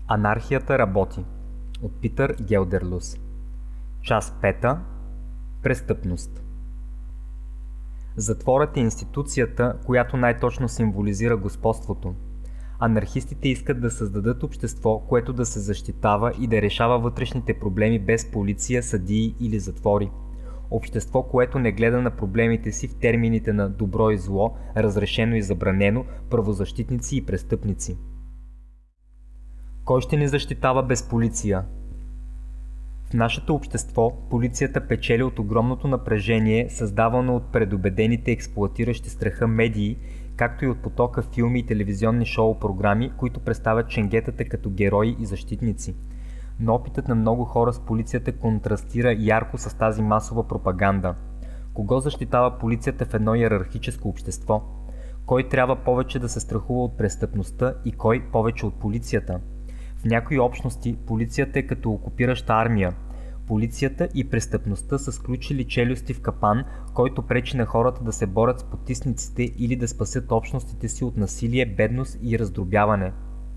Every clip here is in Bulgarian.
Анархията работи от Питър Гелдерлус. Част 5. Престъпност. Затворът е институцията, която най-точно символизира господството. Анархистите искат да създадат общество, което да се защитава и да решава вътрешните проблеми без полиция, съдии или затвори. Общество, което не гледа на проблемите си в термините на добро и зло, разрешено и забранено, правозащитници и престъпници. Кой ще ни защитава без полиция? В нашето общество полицията печели от огромното напрежение, създавано от предубедените експлоатиращи страха медии, както и от потока филми и телевизионни шоу-програми, които представят ченгетата като герои и защитници. Но опитът на много хора с полицията контрастира ярко с тази масова пропаганда. Кого защитава полицията в едно йерархическо общество? Кой трябва повече да се страхува от престъпността и кой повече от полицията? В някои общности полицията е като окупираща армия. Полицията и престъпността са сключили челюсти в капан, който пречи на хората да се борят с потисниците или да спасят общностите си от насилие, бедност и раздробяване.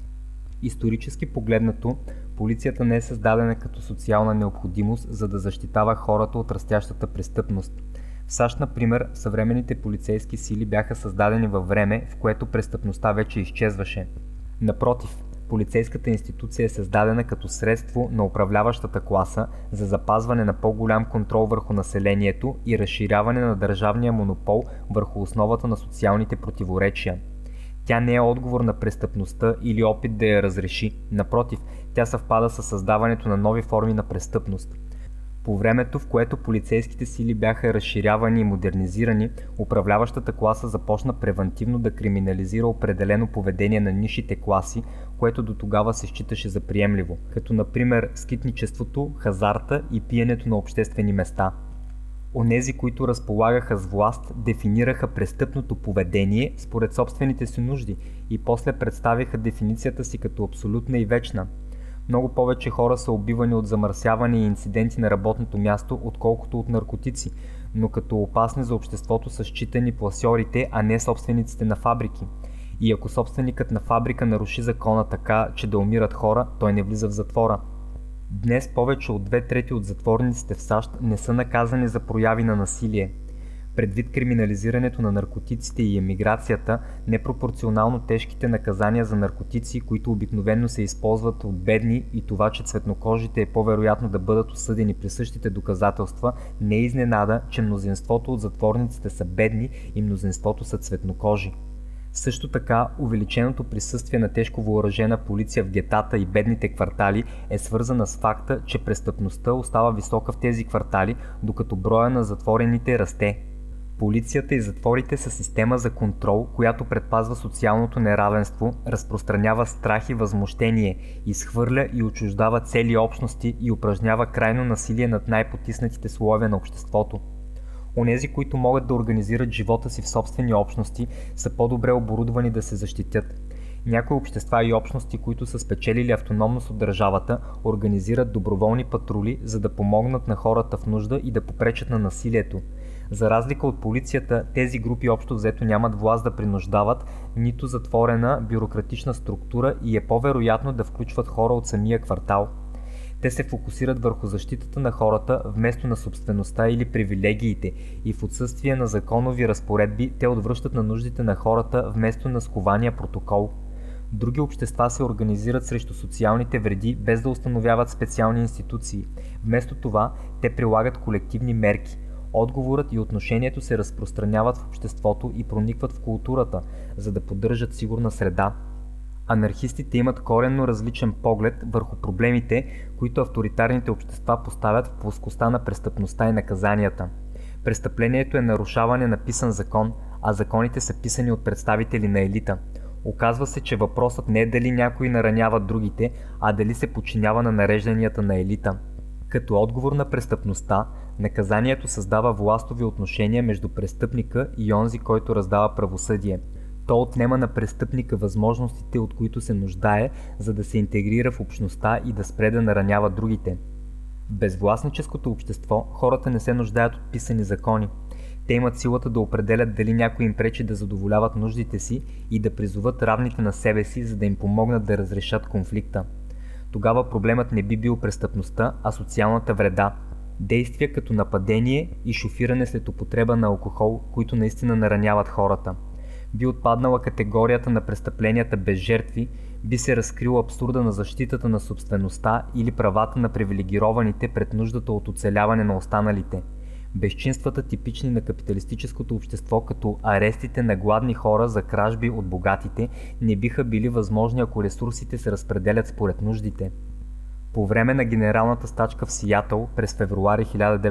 Исторически погледнато, полицията не е създадена като социална необходимост, за да защитава хората от растящата престъпност. В САЩ, например, съвременните полицейски сили бяха създадени във време, в което престъпността вече изчезваше. Напротив, полицейската институция е създадена като средство на управляващата класа за запазване на по-голям контрол върху населението и разширяване на държавния монопол върху основата на социалните противоречия. Тя не е отговор на престъпността или опит да я разреши, напротив, тя съвпада с създаването на нови форми на престъпност. По времето, в което полицейските сили бяха разширявани и модернизирани, управляващата класа започна превантивно да криминализира определено поведение на нисшите класи, което до тогава се считаше за приемливо, като например скитничеството, хазарта и пиенето на обществени места. Онези, които разполагаха с власт, дефинираха престъпното поведение според собствените си нужди и после представиха дефиницията си като абсолютна и вечна. Много повече хора са убивани от замърсяване и инциденти на работното място, отколкото от наркотици, но като опасни за обществото са считани пласьорите, а не собствениците на фабрики. И ако собственикът на фабрика наруши закона така, че да умират хора, той не влиза в затвора. Днес повече от 2/3 от затворниците в САЩ не са наказани за прояви на насилие. Предвид криминализирането на наркотиците и емиграцията, непропорционално тежките наказания за наркотици, които обикновено се използват от бедни и това, че цветнокожите е по-вероятно да бъдат осъдени при същите доказателства, не е изненада, че мнозинството от затворниците са бедни и мнозинството са цветнокожи. Също така, увеличеното присъствие на тежко въоръжена полиция в гетата и бедните квартали е свързана с факта, че престъпността остава висока в тези квартали, докато броя на затворените расте. Полицията и затворите са система за контрол, която предпазва социалното неравенство, разпространява страх и възмущение, изхвърля и отчуждава цели общности и упражнява крайно насилие над най-потиснатите слоеве на обществото. Онези, които могат да организират живота си в собствени общности, са по-добре оборудвани да се защитят. Някои общества и общности, които са спечелили автономност от държавата, организират доброволни патрули, за да помогнат на хората в нужда и да попречат на насилието. За разлика от полицията, тези групи общо взето нямат власт да принуждават, нито затворена бюрократична структура и е по-вероятно да включват хора от самия квартал. Те се фокусират върху защитата на хората вместо на собствеността или привилегиите и в отсъствие на законови разпоредби те отвръщат на нуждите на хората вместо на скования протокол. Други общества се организират срещу социалните вреди без да установяват специални институции. Вместо това те прилагат колективни мерки. Отговорът и отношението се разпространяват в обществото и проникват в културата, за да поддържат сигурна среда. Анархистите имат коренно различен поглед върху проблемите, които авторитарните общества поставят в плоскостта на престъпността и наказанията. Престъплението е нарушаване на писан закон, а законите са писани от представители на елита. Оказва се, че въпросът не е дали някой наранява другите, а дали се подчинява на нарежданията на елита. Като отговор на престъпността, наказанието създава властови отношения между престъпника и онзи, който раздава правосъдие. То отнема на престъпника възможностите, от които се нуждае, за да се интегрира в общността и да спре да наранява другите. В безвластническото общество хората не се нуждаят от писани закони. Те имат силата да определят дали някой им пречи да задоволяват нуждите си и да призоват равните на себе си, за да им помогнат да разрешат конфликта. Тогава проблемът не би бил престъпността, а социалната вреда. Действия като нападение и шофиране след употреба на алкохол, които наистина нараняват хората. Би отпаднала категорията на престъпленията без жертви, би се разкрил абсурда на защитата на собствеността или правата на привилегированите пред нуждата от оцеляване на останалите. Безчинствата, типични на капиталистическото общество, като арестите на гладни хора за кражби от богатите, не биха били възможни, ако ресурсите се разпределят според нуждите. По време на генералната стачка в Сиатъл през февруари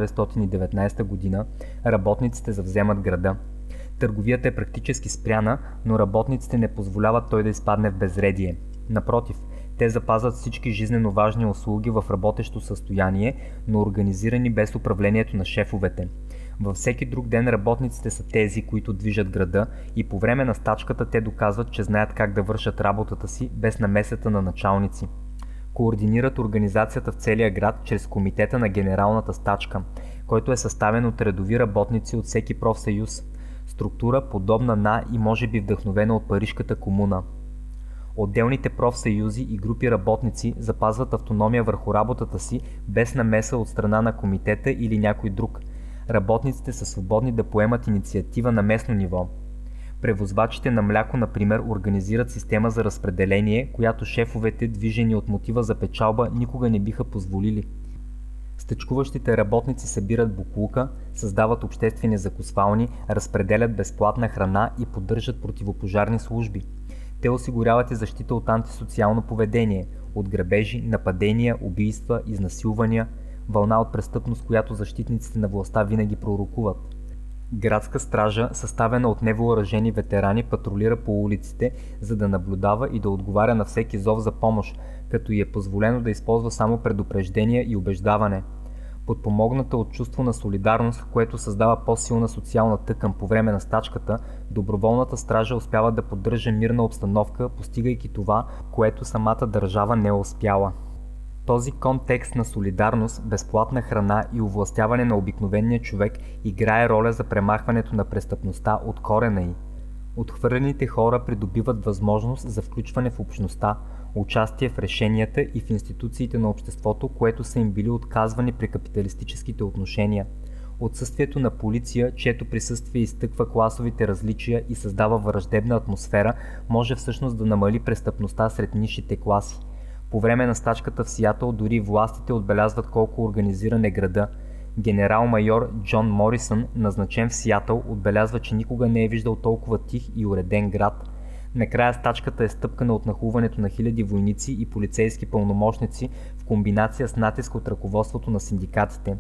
1919 г. работниците завземат града. Търговията е практически спряна, но работниците не позволяват той да изпадне в безредие. Напротив, те запазват всички жизнено важни услуги в работещо състояние, но организирани без управлението на шефовете. Във всеки друг ден работниците са тези, които движат града, и по време на стачката те доказват, че знаят как да вършат работата си без намесата на началници. Координират организацията в целия град чрез комитета на генералната стачка, който е съставен от редови работници от всеки профсъюз. Структура подобна на и може би вдъхновена от Парижката комуна. Отделните профсъюзи и групи работници запазват автономия върху работата си без намеса от страна на комитета или някой друг. Работниците са свободни да поемат инициатива на местно ниво. Превозвачите на мляко, например, организират система за разпределение, която шефовете, движени от мотива за печалба, никога не биха позволили. Стачкуващите работници събират боклука, създават обществени закусвални, разпределят безплатна храна и поддържат противопожарни служби. Те осигуряват и защита от антисоциално поведение, от грабежи, нападения, убийства, изнасилвания, вълна от престъпност, която защитниците на властта винаги пророкуват. Градска стража, съставена от невъоръжени ветерани, патрулира по улиците, за да наблюдава и да отговаря на всеки зов за помощ, като й е позволено да използва само предупреждения и убеждаване. Подпомогната от чувство на солидарност, което създава по-силна социална тъкан по време на стачката, доброволната стража успява да поддържа мирна обстановка, постигайки това, което самата държава не е успяла. Този контекст на солидарност, безплатна храна и овластяване на обикновения човек играе роля за премахването на престъпността от корена й. Отхвърлените хора придобиват възможност за включване в общността, участие в решенията и в институциите на обществото, което са им били отказвани при капиталистическите отношения. Отсъствието на полиция, чието присъствие изтъква класовите различия и създава враждебна атмосфера, може всъщност да намали престъпността сред нисшите класи. По време на стачката в Сиатъл дори властите отбелязват колко организиран е града. Генерал-майор Джон Морисън, назначен в Сиатъл, отбелязва, че никога не е виждал толкова тих и уреден град. Накрая стачката е стъпкана от нахлуването на хиляди войници и полицейски пълномощници в комбинация с натиск от ръководството на синдикатите.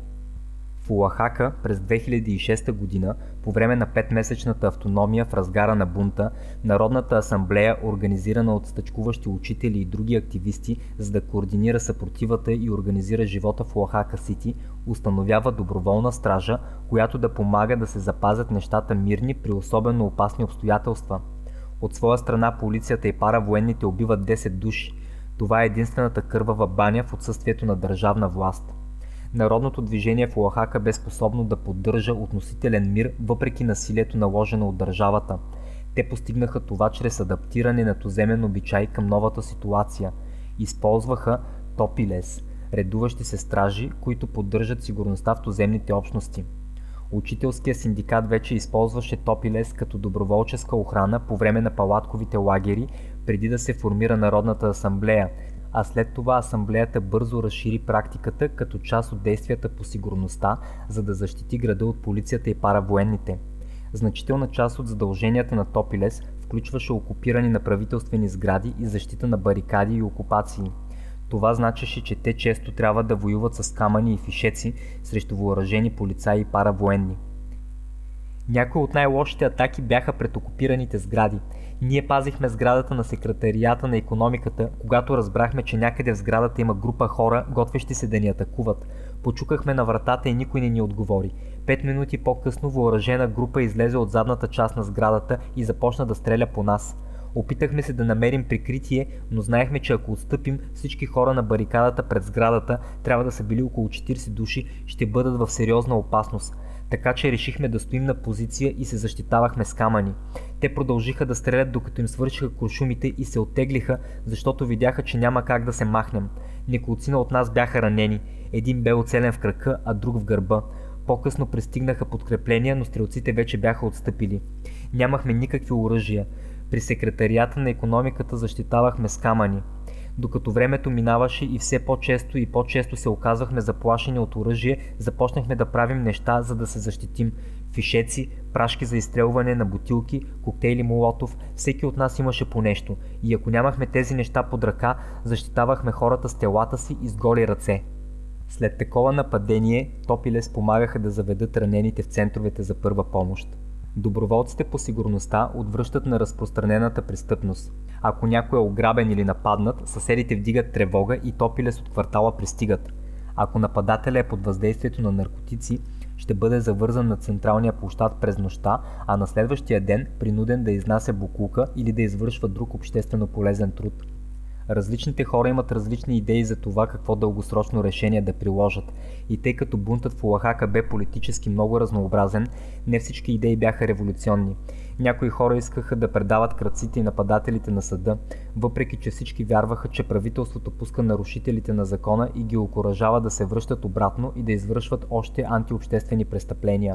В Оахака през 2006 година, по време на 5-месечната автономия в разгара на бунта, Народната асамблея, организирана от стачкуващи учители и други активисти, за да координира съпротивата и организира живота в Оахака Сити, установява доброволна стража, която да помага да се запазят нещата мирни при особено опасни обстоятелства. От своя страна полицията и паравоенните убиват 10 души. Това е единствената кървава баня в отсъствието на държавна власт. Народното движение в Оахака бе способно да поддържа относителен мир въпреки насилието, наложено от държавата. Те постигнаха това чрез адаптиране на туземен обичай към новата ситуация. Използваха топилес, редуващи се стражи, които поддържат сигурността в туземните общности. Учителския синдикат вече използваше топилес като доброволческа охрана по време на палатковите лагери, преди да се формира Народната асамблея, а след това асамблеята бързо разшири практиката като част от действията по сигурността, за да защити града от полицията и паравоенните. Значителна част от задълженията на топилес включваше окупиране на правителствени сгради и защита на барикади и окупации. Това значеше, че те често трябва да воюват с камъни и фишеци срещу въоръжени полицаи и паравоенни. Някои от най-лошите атаки бяха пред окупираните сгради. Ние пазихме сградата на секретарията на икономиката, когато разбрахме, че някъде в сградата има група хора, готвещи се да ни атакуват. Почукахме на вратата и никой не ни отговори. 5 минути по-късно въоръжена група излезе от задната част на сградата и започна да стреля по нас. Опитахме се да намерим прикритие, но знаехме, че ако отстъпим, всички хора на барикадата пред сградата, трябва да са били около 40 души, ще бъдат в сериозна опасност. така че решихме да стоим на позиция и се защитавахме с камъни. Те продължиха да стрелят, докато им свършиха куршумите и се оттеглиха, защото видяха, че няма как да се махнем. Неколцина от нас бяха ранени. Един бе оцелен в крака, а друг в гърба. По-късно пристигнаха подкрепления, но стрелците вече бяха отстъпили. Нямахме никакви оръжия. При секретарията на икономиката защитавахме с камъни. Докато времето минаваше и все по-често се оказвахме заплашени от оръжие, започнахме да правим неща, за да се защитим. Фишеци, прашки за изстрелване на бутилки, коктейли Молотов, всеки от нас имаше по нещо. И ако нямахме тези неща под ръка, защитавахме хората с телата си и с голи ръце. След такова нападение, Топилес помагаха да заведат ранените в центровете за първа помощ. Доброволците по сигурността отвръщат на разпространената престъпност. Ако някой е ограбен или нападнат, съседите вдигат тревога и Топилес от квартала пристигат. Ако нападателя е под въздействието на наркотици, ще бъде завързан на централния площад през нощта, а на следващия ден принуден да изнася боклука или да извършва друг обществено полезен труд. Различните хора имат различни идеи за това какво дългосрочно решение да приложат и тъй като бунтът в Оахака бе политически много разнообразен, не всички идеи бяха революционни. Някои хора искаха да предават крадците и нападателите на съда, въпреки че всички вярваха, че правителството пуска нарушителите на закона и ги окуражава да се връщат обратно и да извършват още антиобществени престъпления.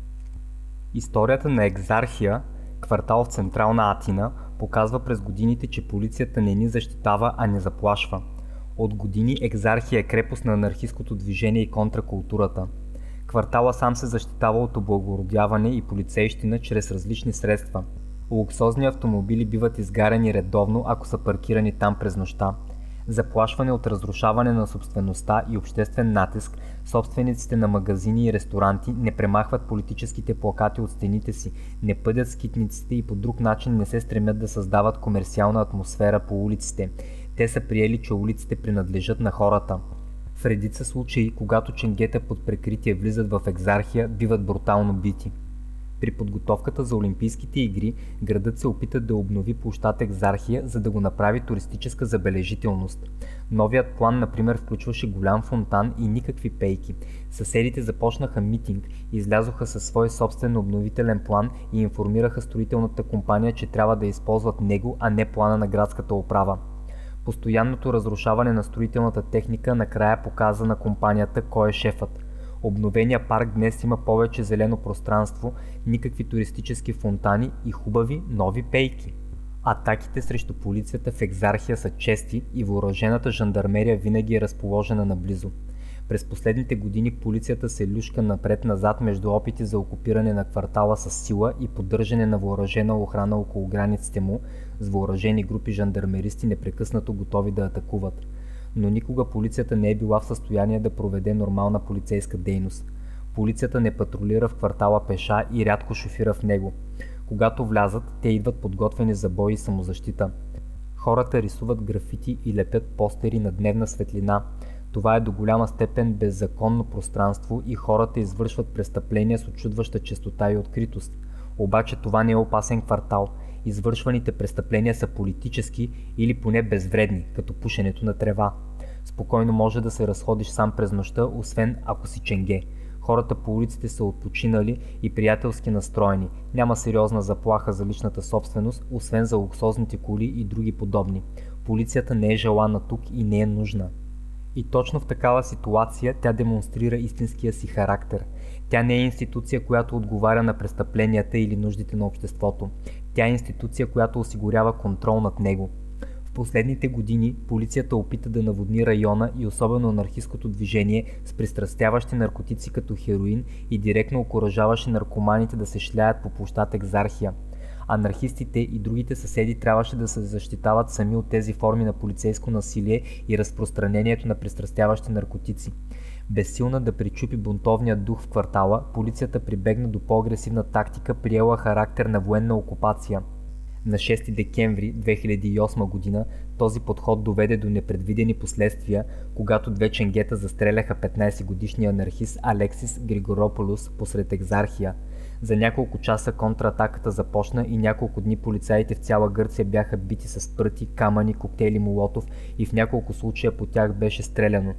Историята на Екзархия, квартал в централна Атина, показва през годините, че полицията не ни защитава, а не заплашва. От години Екзархия е крепост на анархисткото движение и контракултурата. Квартала сам се защитава от облагородяване и полицейщина чрез различни средства. Луксозни автомобили биват изгаряни редовно, ако са паркирани там през нощта. Заплашване от разрушаване на собствеността и обществен натиск, собствениците на магазини и ресторанти не премахват политическите плакати от стените си, не пъдят скитниците и по друг начин не се стремят да създават комерциална атмосфера по улиците. Те са приели, че улиците принадлежат на хората. В редица случаи, когато ченгета под прикритие влизат в Екзархия, биват брутално бити. При подготовката за Олимпийските игри, градът се опита да обнови площад Екзархия, за да го направи туристическа забележителност. Новият план, например, включваше голям фонтан и никакви пейки. Съседите започнаха митинг, излязоха със свой собствен обновителен план и информираха строителната компания, че трябва да използват него, а не плана на градската управа. Постоянното разрушаване на строителната техника накрая показа на компанията кой е шефът. Обновения парк днес има повече зелено пространство, никакви туристически фонтани и хубави нови пейки. Атаките срещу полицията в Екзархия са чести и въоръжената жандармерия винаги е разположена наблизо. През последните години полицията се люшка напред-назад между опити за окупиране на квартала с сила и поддържане на въоръжена охрана около границите му, с въоръжени групи жандармеристи непрекъснато готови да атакуват. Но никога полицията не е била в състояние да проведе нормална полицейска дейност. Полицията не патрулира в квартала пеша и рядко шофира в него. Когато влязат, те идват подготвени за бой и самозащита. Хората рисуват графити и лепят постери на дневна светлина. Това е до голяма степен беззаконно пространство и хората извършват престъпления с очудваща честота и откритост. Обаче това не е опасен квартал. Извършваните престъпления са политически или поне безвредни, като пушенето на трева. Спокойно може да се разходиш сам през нощта, освен ако си ченге. Хората по улиците са отпочинали и приятелски настроени. Няма сериозна заплаха за личната собственост, освен за луксозните коли и други подобни. Полицията не е желана тук и не е нужна. И точно в такава ситуация тя демонстрира истинския си характер. Тя не е институция, която отговаря на престъпленията или нуждите на обществото. Тя е институция, която осигурява контрол над него. В последните години полицията опита да наводни района и особено анархисткото движение с пристрастяващи наркотици като хероин и директно окуражаваше наркоманите да се шляят по площад Екзархия. Анархистите и другите съседи трябваше да се защитават сами от тези форми на полицейско насилие и разпространението на пристрастяващи наркотици. Безсилна да причупи бунтовния дух в квартала, полицията прибегна до по-агресивна тактика, приела характер на военна окупация. На 6 декември 2008 година този подход доведе до непредвидени последствия, когато две ченгета застреляха 15-годишния анархист Алексис Григорополус посред Екзархия. За няколко часа контратаката започна и няколко дни полицаите в цяла Гърция бяха бити с пръти, камъни, коктейли Молотов и в няколко случая по тях беше стреляно.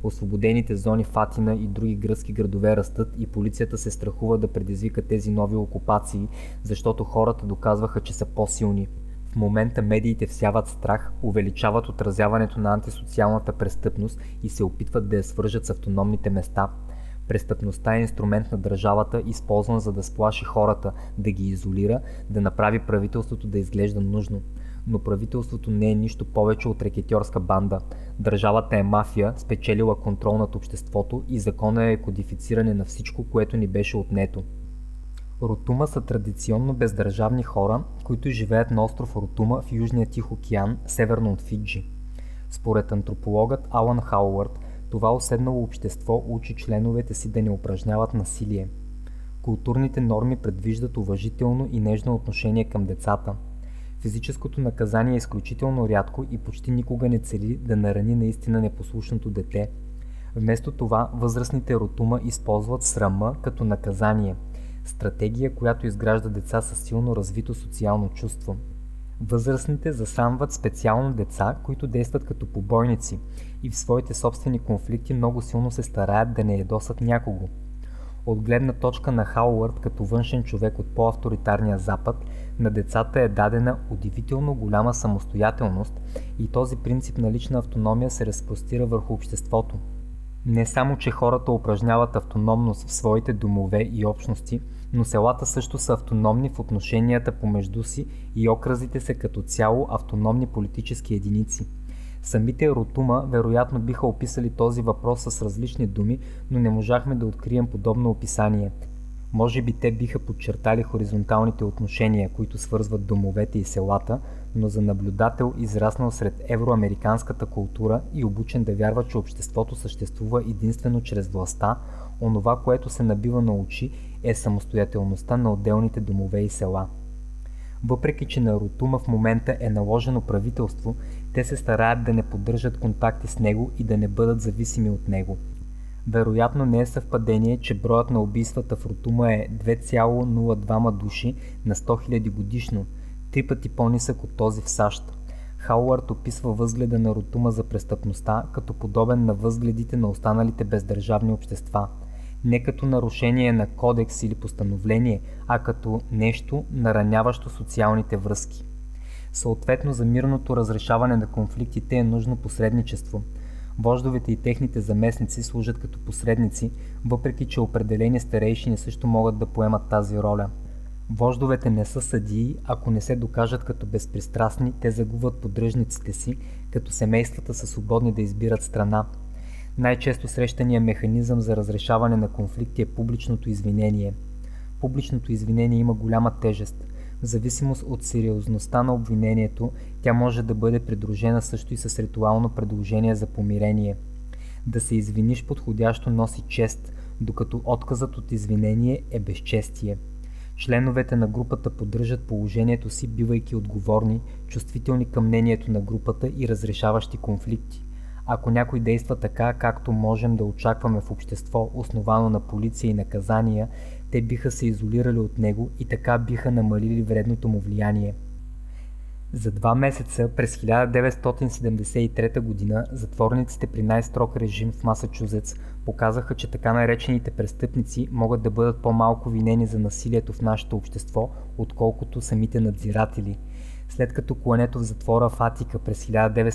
Освободените зони в Атина и други гръцки градове растат и полицията се страхува да предизвика тези нови окупации, защото хората доказваха, че са по-силни. В момента медиите всяват страх, увеличават отразяването на антисоциалната престъпност и се опитват да я свържат с автономните места. Престъпността е инструмент на държавата, използван за да сплаши хората, да ги изолира, да направи правителството да изглежда нужно. Но правителството не е нищо повече от рекетьорска банда. Държавата е мафия, спечелила контрол над обществото и закона е кодифициране на всичко, което ни беше отнето. Ротума са традиционно бездържавни хора, които живеят на остров Ротума в Южния Тих океан, северно от Фиджи. Според антропологът Алън Хауърд, това уседнало общество учи членовете си да не упражняват насилие. Културните норми предвиждат уважително и нежно отношение към децата. Физическото наказание е изключително рядко и почти никога не цели да нарани наистина непослушното дете. Вместо това, възрастните Ротума използват срама като наказание. Стратегия, която изгражда деца със силно развито социално чувство. Възрастните засрамват специално деца, които действат като побойници и в своите собствени конфликти много силно се стараят да не ядосат някого. От гледна точка на Хауърд като външен човек от по-авторитарния Запад, на децата е дадена удивително голяма самостоятелност и този принцип на лична автономия се разпростира върху обществото. Не само, че хората упражняват автономност в своите домове и общности, но селата също са автономни в отношенията помежду си и окръзите са като цяло автономни политически единици. Самите Ротума вероятно биха описали този въпрос с различни думи, но не можахме да открием подобно описание. Може би те биха подчертали хоризонталните отношения, които свързват домовете и селата, но за наблюдател, израснал сред евроамериканската култура и обучен да вярва, че обществото съществува единствено чрез властта, онова, което се набива на очи, е самостоятелността на отделните домове и села. Въпреки, че на Ротума в момента е наложено правителство, те се стараят да не поддържат контакти с него и да не бъдат зависими от него. Вероятно не е съвпадение, че броят на убийствата в Ротума е 2,02 души на 100 000 годишно, 3 пъти по-нисък от този в САЩ. Хауърд описва възгледа на Ротума за престъпността като подобен на възгледите на останалите бездържавни общества. Не като нарушение на кодекс или постановление, а като нещо, нараняващо социалните връзки. Съответно, за мирното разрешаване на конфликтите е нужно посредничество. Вождовете и техните заместници служат като посредници, въпреки че определени старейшини също могат да поемат тази роля. Вождовете не са съдии, ако не се докажат като безпристрастни, те загубват поддръжниците си, като семействата са свободни да избират страна. Най-често срещания механизъм за разрешаване на конфликти е публичното извинение. Публичното извинение има голяма тежест. В зависимост от сериозността на обвинението, тя може да бъде придружена също и с ритуално предложение за помирение. Да се извиниш подходящо носи чест, докато отказът от извинение е безчестие. Членовете на групата поддържат положението си, бивайки отговорни, чувствителни към мнението на групата и разрешаващи конфликти. Ако някой действа така, както можем да очакваме в общество, основано на полиция и наказания, те биха се изолирали от него и така биха намалили вредното му влияние. За 2 месеца през 1973 г. затворниците при най-строг режим в Масачузетс показаха, че така наречените престъпници могат да бъдат по-малко винени за насилието в нашето общество, отколкото самите надзиратели. След като клането в затвора в Атика през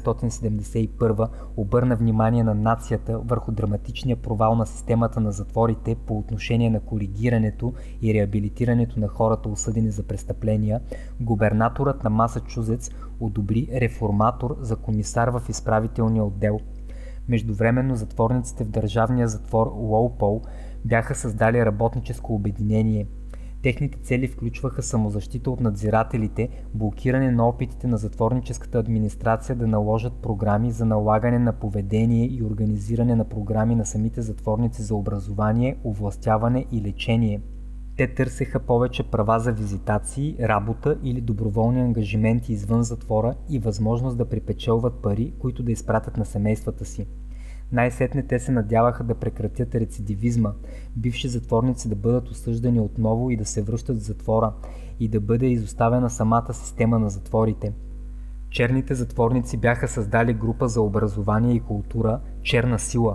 1971 обърна внимание на нацията върху драматичния провал на системата на затворите по отношение на коригирането и реабилитирането на хората, осъдени за престъпления, губернаторът на Масачузетс одобри реформатор за комисар в изправителния отдел. Междувременно затворниците в държавния затвор Уолпол бяха създали работническо обединение. Техните цели включваха самозащита от надзирателите, блокиране на опитите на затворническата администрация да наложат програми за налагане на поведение и организиране на програми на самите затворници за образование, овластяване и лечение. Те търсеха повече права за визитации, работа или доброволни ангажименти извън затвора и възможност да припечелват пари, които да изпратят на семействата си. Най-сетне те се надяваха да прекратят рецидивизма, бивши затворници да бъдат осъждани отново и да се връщат в затвора и да бъде изоставена самата система на затворите. Черните затворници бяха създали група за образование и култура «Черна сила»,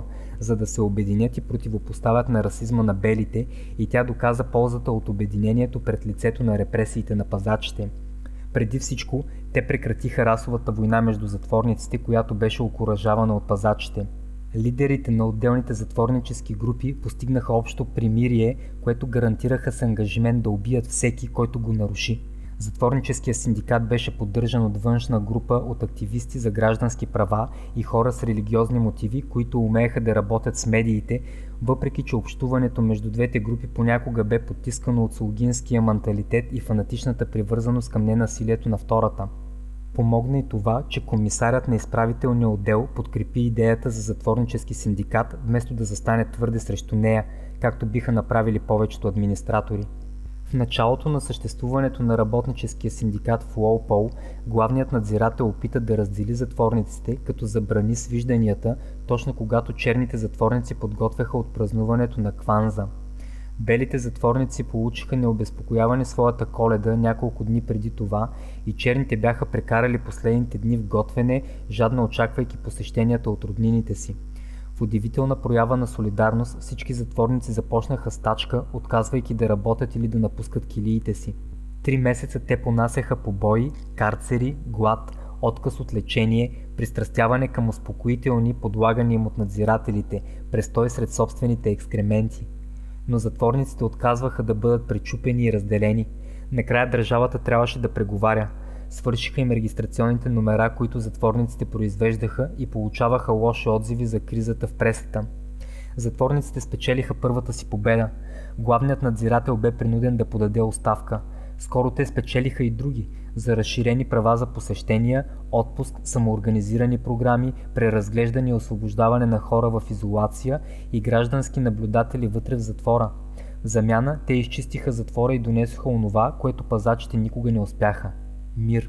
за да се обединят и противопоставят на расизма на белите, и тя доказа ползата от обединението пред лицето на репресиите на пазачите. Преди всичко, те прекратиха расовата война между затворниците, която беше окуражавана от пазачите. Лидерите на отделните затворнически групи постигнаха общо примирие, което гарантираха с ангажимент да убият всеки, който го наруши. Затворническия синдикат беше поддържан от външна група от активисти за граждански права и хора с религиозни мотиви, които умееха да работят с медиите, въпреки че общуването между двете групи понякога бе потискано от слугинския менталитет и фанатичната привързаност към ненасилието на втората. Помогна и това, че комисарят на изправителния отдел подкрепи идеята за затворнически синдикат, вместо да застане твърде срещу нея, както биха направили повечето администратори. В началото на съществуването на работническия синдикат в Уолпол, главният надзирател опита да раздели затворниците, като забрани свижданията, точно когато черните затворници подготвяха отпразнуването на Кванза. Белите затворници получиха необезпокоявани своята Коледа няколко дни преди това и черните бяха прекарали последните дни в готвене, жадно очаквайки посещенията от роднините си. В удивителна проява на солидарност всички затворници започнаха стачка, отказвайки да работят или да напускат килиите си. 3 месеца те понасяха побои, карцери, глад, отказ от лечение, пристрастяване към успокоителни, подлагани им от надзирателите, престой сред собствените екскременти. Но затворниците отказваха да бъдат пречупени и разделени. Накрая държавата трябваше да преговаря. Свършиха им регистрационните номера, които затворниците произвеждаха, и получаваха лоши отзиви за кризата в пресата. Затворниците спечелиха първата си победа. Главният надзирател бе принуден да подаде оставка. Скоро те спечелиха и други за разширени права за посещения, отпуск, самоорганизирани програми, преразглеждане и освобождаване на хора в изолация и граждански наблюдатели вътре в затвора. В замяна те изчистиха затвора и донесоха онова, което пазачите никога не успяха – мир.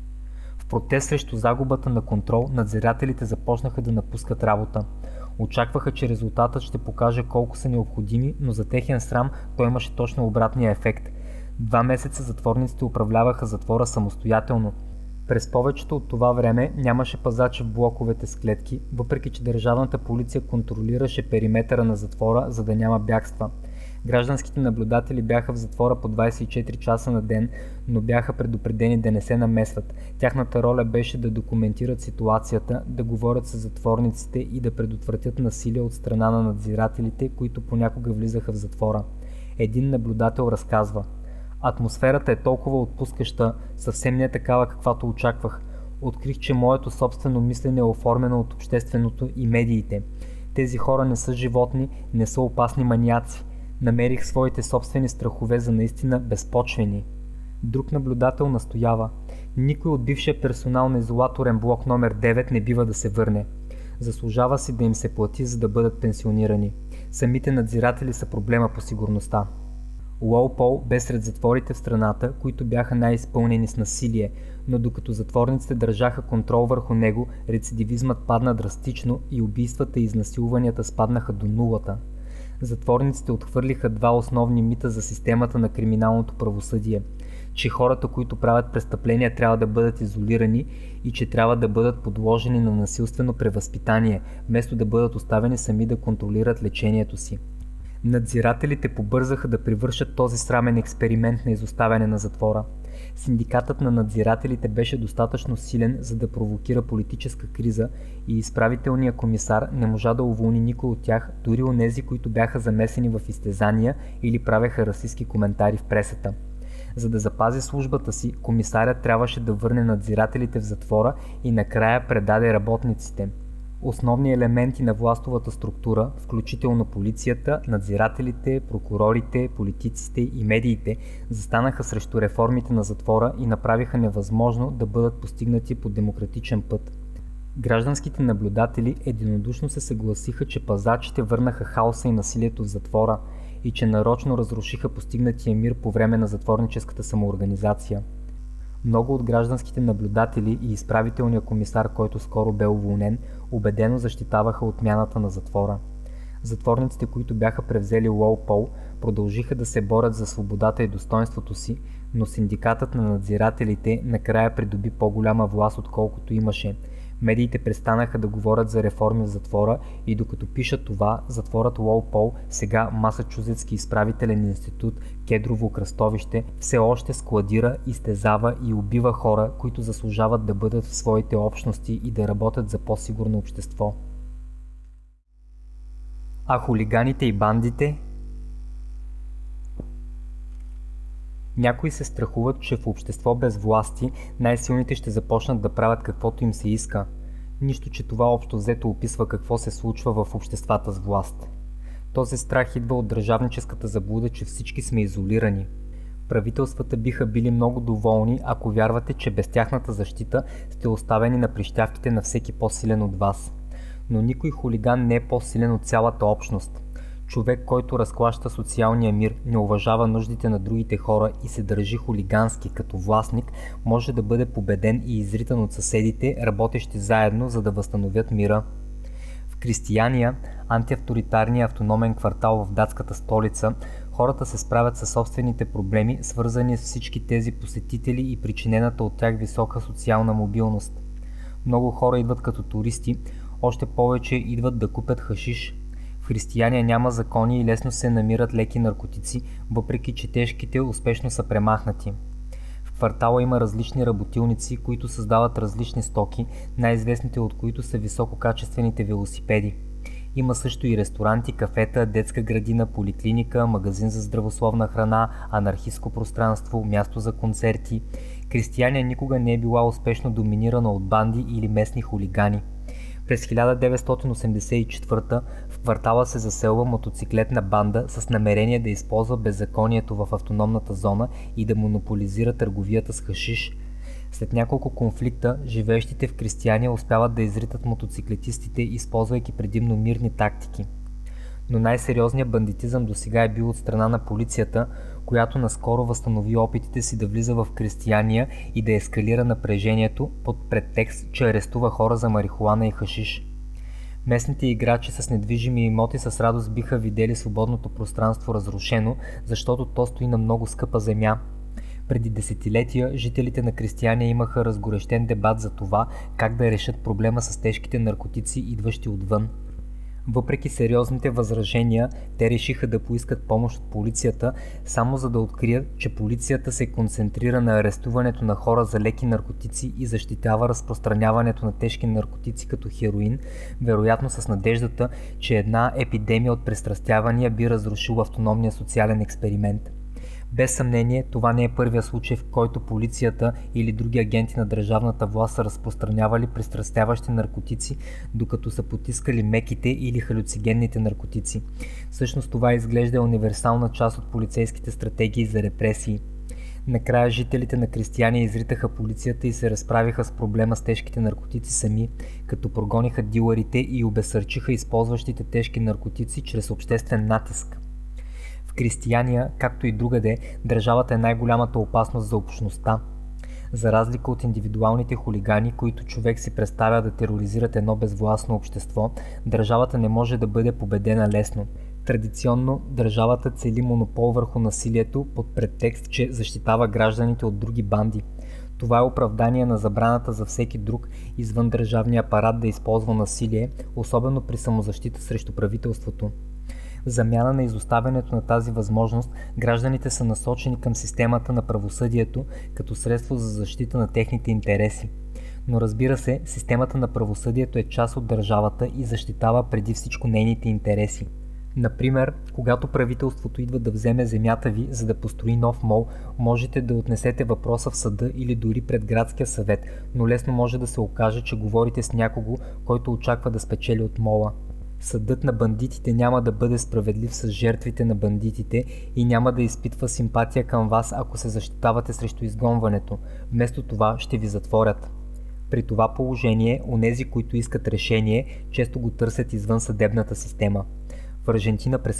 В протест срещу загубата на контрол, надзирателите започнаха да напускат работа. Очакваха, че резултатът ще покаже колко са необходими, но за техен срам той имаше точно обратния ефект. 2 месеца затворниците управляваха затвора самостоятелно. През повечето от това време нямаше пазачи в блоковете с клетки, въпреки че държавната полиция контролираше периметъра на затвора, за да няма бягства. Гражданските наблюдатели бяха в затвора по 24 часа на ден, но бяха предупредени да не се намесват. Тяхната роля беше да документират ситуацията, да говорят с затворниците и да предотвратят насилие от страна на надзирателите, които понякога влизаха в затвора. Един наблюдател разказва: „Атмосферата е толкова отпускаща, съвсем не е такава, каквато очаквах. Открих, че моето собствено мислене е оформено от общественото и медиите. Тези хора не са животни, не са опасни маниаци. Намерих своите собствени страхове за наистина безпочвени“. Друг наблюдател настоява: „Никой от бившия персонал на изолаторен блок номер 9 не бива да се върне. Заслужава си да им се плати, за да бъдат пенсионирани. Самите надзиратели са проблема по сигурността“. Уолпол бе сред затворите в страната, които бяха най-изпълнени с насилие, но докато затворниците държаха контрол върху него, рецидивизмът падна драстично и убийствата и изнасилванията спаднаха до нулата. Затворниците отхвърлиха 2 основни мита за системата на криминалното правосъдие: че хората, които правят престъпления, трябва да бъдат изолирани и че трябва да бъдат подложени на насилствено превъзпитание, вместо да бъдат оставени сами да контролират лечението си. Надзирателите побързаха да привършат този срамен експеримент на изоставяне на затвора. Синдикатът на надзирателите беше достатъчно силен, за да провокира политическа криза, и изправителният комисар не можа да уволни никой от тях, дори онези, които бяха замесени в изтезания или правеха расистки коментари в пресата. За да запази службата си, комисарят трябваше да върне надзирателите в затвора и накрая предаде работниците. Основни елементи на властовата структура, включително полицията, надзирателите, прокурорите, политиците и медиите, застанаха срещу реформите на затвора и направиха невъзможно да бъдат постигнати по демократичен път. Гражданските наблюдатели единодушно се съгласиха, че пазачите върнаха хаоса и насилието в затвора и че нарочно разрушиха постигнатия мир по време на затворническата самоорганизация. Много от гражданските наблюдатели и изправителния комисар, който скоро бе уволнен, убедено защитаваха отмяната на затвора. Затворниците, които бяха превзели Уолпол, продължиха да се борят за свободата и достоинството си, но синдикатът на надзирателите накрая придоби по-голяма власт, отколкото имаше. Медиите престанаха да говорят за реформи в затвора и докато пишат това, затворът Уолпол, сега Масачузетски изправителен институт, Кедрово кръстовище, все още складира, изтезава и убива хора, които заслужават да бъдат в своите общности и да работят за по-сигурно общество. А хулиганите и бандите? Някои се страхуват, че в общество без власти най-силните ще започнат да правят каквото им се иска. Нищо, че това общо взето описва какво се случва в обществата с власт. Този страх идва от държавническата заблуда, че всички сме изолирани. Правителствата биха били много доволни, ако вярвате, че без тяхната защита сте оставени на прищявките на всеки по-силен от вас. Но никой хулиган не е по-силен от цялата общност. Човек, който разклаща социалния мир, не уважава нуждите на другите хора и се държи хулигански като властник, може да бъде победен и изритан от съседите, работещи заедно, за да възстановят мира. В Кристияния, антиавторитарния автономен квартал в датската столица, хората се справят със собствените проблеми, свързани с всички тези посетители и причинената от тях висока социална мобилност. Много хора идват като туристи, още повече идват да купят хашиш. В Християния няма закони и лесно се намират леки наркотици, въпреки че тежките успешно са премахнати. В квартала има различни работилници, които създават различни стоки, най-известните от които са висококачествените велосипеди. Има също и ресторанти, кафета, детска градина, поликлиника, магазин за здравословна храна, анархистско пространство, място за концерти. Кристияния никога не е била успешно доминирана от банди или местни хулигани. През 1984 в квартала се заселва мотоциклетна банда с намерение да използва беззаконието в автономната зона и да монополизира търговията с хашиш. След няколко конфликта, живеещите в Кристияния успяват да изритат мотоциклетистите, използвайки предимно мирни тактики. Но най-сериозният бандитизъм досега е бил от страна на полицията, която наскоро възстанови опитите си да влиза в Кристияния и да ескалира напрежението под претекст, че арестува хора за марихуана и хашиш. Местните играчи с недвижими имоти с радост биха видели свободното пространство разрушено, защото то стои на много скъпа земя. Преди десетилетия жителите на Кристияния имаха разгорещен дебат за това как да решат проблема с тежките наркотици, идващи отвън. Въпреки сериозните възражения, те решиха да поискат помощ от полицията, само за да открият, че полицията се концентрира на арестуването на хора за леки наркотици и защитава разпространяването на тежки наркотици като хероин, вероятно с надеждата, че една епидемия от пристрастявания би разрушила автономния социален експеримент. Без съмнение, това не е първия случай, в който полицията или други агенти на държавната власт са разпространявали пристрастяващи наркотици, докато са потискали меките или халюцигенните наркотици. Всъщност това изглежда универсална част от полицейските стратегии за репресии. Накрая жителите на Кристияния изритаха полицията и се разправиха с проблема с тежките наркотици сами, като прогониха дилърите и обезсърчиха използващите тежки наркотици чрез обществен натиск. В Кристияния, както и другаде, държавата е най-голямата опасност за общността. За разлика от индивидуалните хулигани, които човек си представя да тероризират едно безвластно общество, държавата не може да бъде победена лесно. Традиционно, държавата цели монопол върху насилието под претекст, че защитава гражданите от други банди. Това е оправдание на забраната за всеки друг извън държавния апарат да използва насилие, особено при самозащита срещу правителството. В замяна на изоставянето на тази възможност, гражданите са насочени към системата на правосъдието като средство за защита на техните интереси. Но разбира се, системата на правосъдието е част от държавата и защитава преди всичко нейните интереси. Например, когато правителството идва да вземе земята ви, за да построи нов мол, можете да отнесете въпроса в съда или дори пред градския съвет, но лесно може да се окаже, че говорите с някого, който очаква да спечели от мола. Съдът на бандитите няма да бъде справедлив с жертвите на бандитите и няма да изпитва симпатия към вас, ако се защитавате срещу изгонването. Вместо това ще ви затворят. При това положение, онези, които искат решение, често го търсят извън съдебната система. В Аржентина през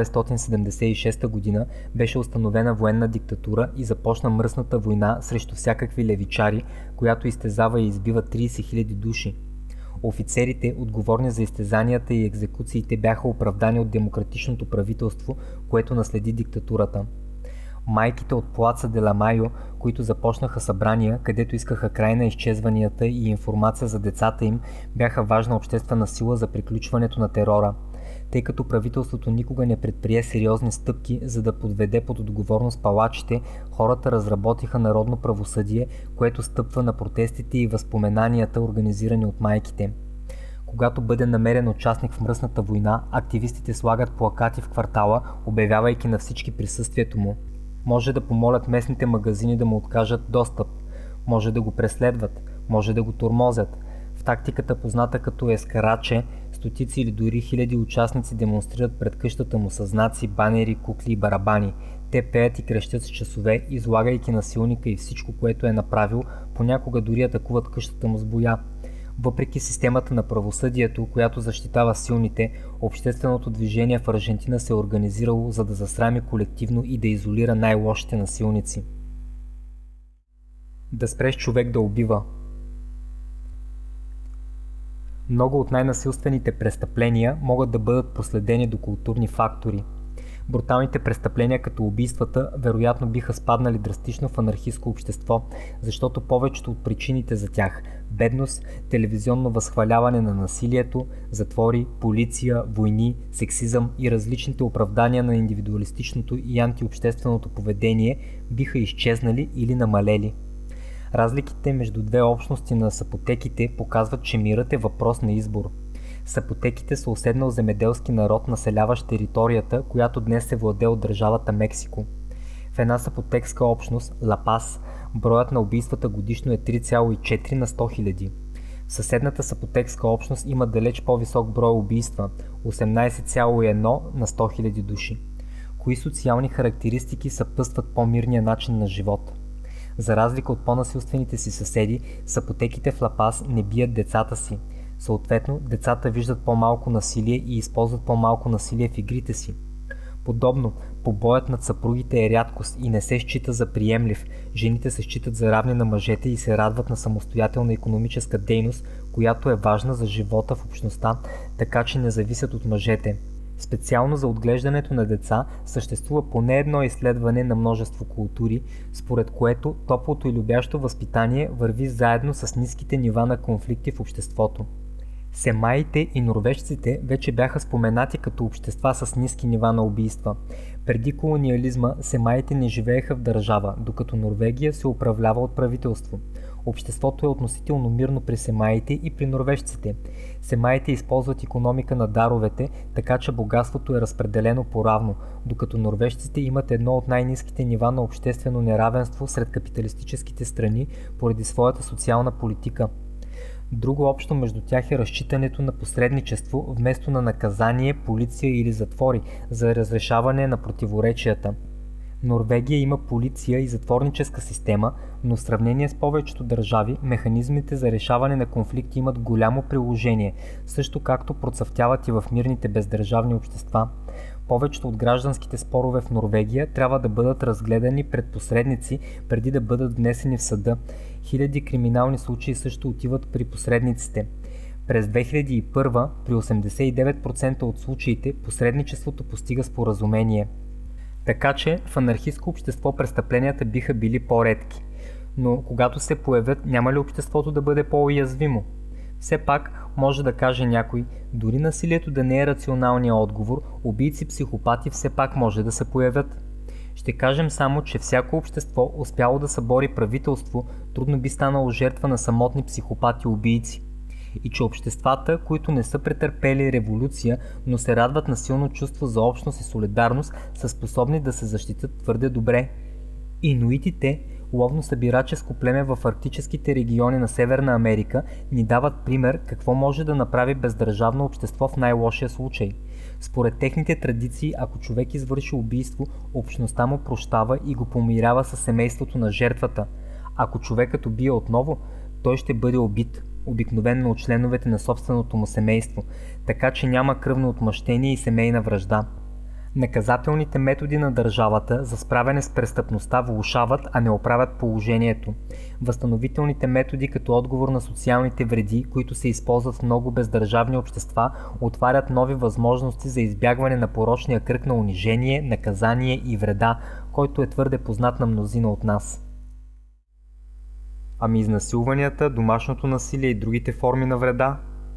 1976 година беше установена военна диктатура и започна мръсната война срещу всякакви левичари, която изтезава и избива 30 000 души. Офицерите, отговорни за изтезанията и екзекуциите, бяха оправдани от демократичното правителство, което наследи диктатурата. Майките от Плаца де ла Майо, които започнаха събрания, където искаха край на изчезванията и информация за децата им, бяха важна обществена сила за приключването на терора. Тъй като правителството никога не предприе сериозни стъпки, за да подведе под отговорност палачите, хората разработиха народно правосъдие, което стъпва на протестите и възпоменанията, организирани от майките. Когато бъде намерен участник в мръсната война, активистите слагат плакати в квартала, обявявайки на всички присъствието му. Може да помолят местните магазини да му откажат достъп, може да го преследват, може да го тормозят. В тактиката, позната като ескараче, стотици или дори хиляди участници демонстрират пред къщата му със знаци, банери, кукли и барабани. Те пеят и крещят с часове, излагайки насилника и всичко, което е направил, понякога дори атакуват къщата му с боя. Въпреки системата на правосъдието, която защитава силните, общественото движение в Аржентина се е организирало, за да засрами колективно и да изолира най-лошите насилници. Да спреш човек да убива. Много от най-насилствените престъпления могат да бъдат проследени до културни фактори. Бруталните престъпления като убийствата вероятно биха спаднали драстично в анархистско общество, защото повечето от причините за тях – бедност, телевизионно възхваляване на насилието, затвори, полиция, войни, сексизъм и различните оправдания на индивидуалистичното и антиобщественото поведение биха изчезнали или намалели. Разликите между две общности на сапотеките показват, че мирът е въпрос на избор. Сапотеките са уседнал земеделски народ, населяващ територията, която днес се владее от държавата Мексико. В една сапотекска общност, Ла Пас, броят на убийствата годишно е 3,4 на 100 000. В съседната сапотекска общност има далеч по-висок брой убийства – 18,1 на 100 000 души. Кои социални характеристики съпътстват по-мирния начин на живот? За разлика от по-насилствените си съседи, сапотеките в Ла Пас не бият децата си. Съответно, децата виждат по-малко насилие и използват по-малко насилие в игрите си. Подобно, побоят над съпругите е рядкост и не се счита за приемлив. Жените се считат за равни на мъжете и се радват на самостоятелна икономическа дейност, която е важна за живота в общността, така че не зависят от мъжете. Специално за отглеждането на деца съществува поне едно изследване на множество култури, според което топлото и любящо възпитание върви заедно с ниските нива на конфликти в обществото. Семаите и норвежците вече бяха споменати като общества с ниски нива на убийства. Преди колониализма семаите не живееха в държава, докато Норвегия се управлява от правителство. Обществото е относително мирно при семаите и при норвежците. Семаите използват икономика на даровете, така че богатството е разпределено поравно, докато норвежците имат едно от най-ниските нива на обществено неравенство сред капиталистическите страни поради своята социална политика. Друго общо между тях е разчитането на посредничество вместо на наказание, полиция или затвори за разрешаване на противоречията. Норвегия има полиция и затворническа система, но в сравнение с повечето държави, механизмите за решаване на конфликти имат голямо приложение, също както процъфтяват и в мирните бездържавни общества. Повечето от гражданските спорове в Норвегия трябва да бъдат разгледани пред посредници преди да бъдат внесени в съда. Хиляди криминални случаи също отиват при посредниците. През 2001 при 89% от случаите посредничеството постига споразумение. Така че в анархистско общество престъпленията биха били по-редки. Но когато се появят, няма ли обществото да бъде по-уязвимо? Все пак, може да каже някой, дори насилието да не е рационалният отговор, убийци-психопати все пак може да се появят. Ще кажем само, че всяко общество, успяло да събори правителство, трудно би станало жертва на самотни психопати-убийци. И че обществата, които не са претърпели революция, но се радват на силно чувство за общност и солидарност, са способни да се защитят твърде добре. Инуитите, ловно-събираческо племе в арктическите региони на Северна Америка, ни дават пример какво може да направи бездържавно общество в най-лошия случай. Според техните традиции, ако човек извърши убийство, общността му прощава и го помирява със семейството на жертвата. Ако човекът убие отново, той ще бъде убит, обикновено от членовете на собственото му семейство, така че няма кръвно отмъщение и семейна вражда. Наказателните методи на държавата за справяне с престъпността влошават, а не оправят положението. Възстановителните методи като отговор на социалните вреди, които се използват в много бездържавни общества, отварят нови възможности за избягване на порочния кръг на унижение, наказание и вреда, който е твърде познат на мнозина от нас. Ами изнасилванията, домашното насилие и другите форми на вреда?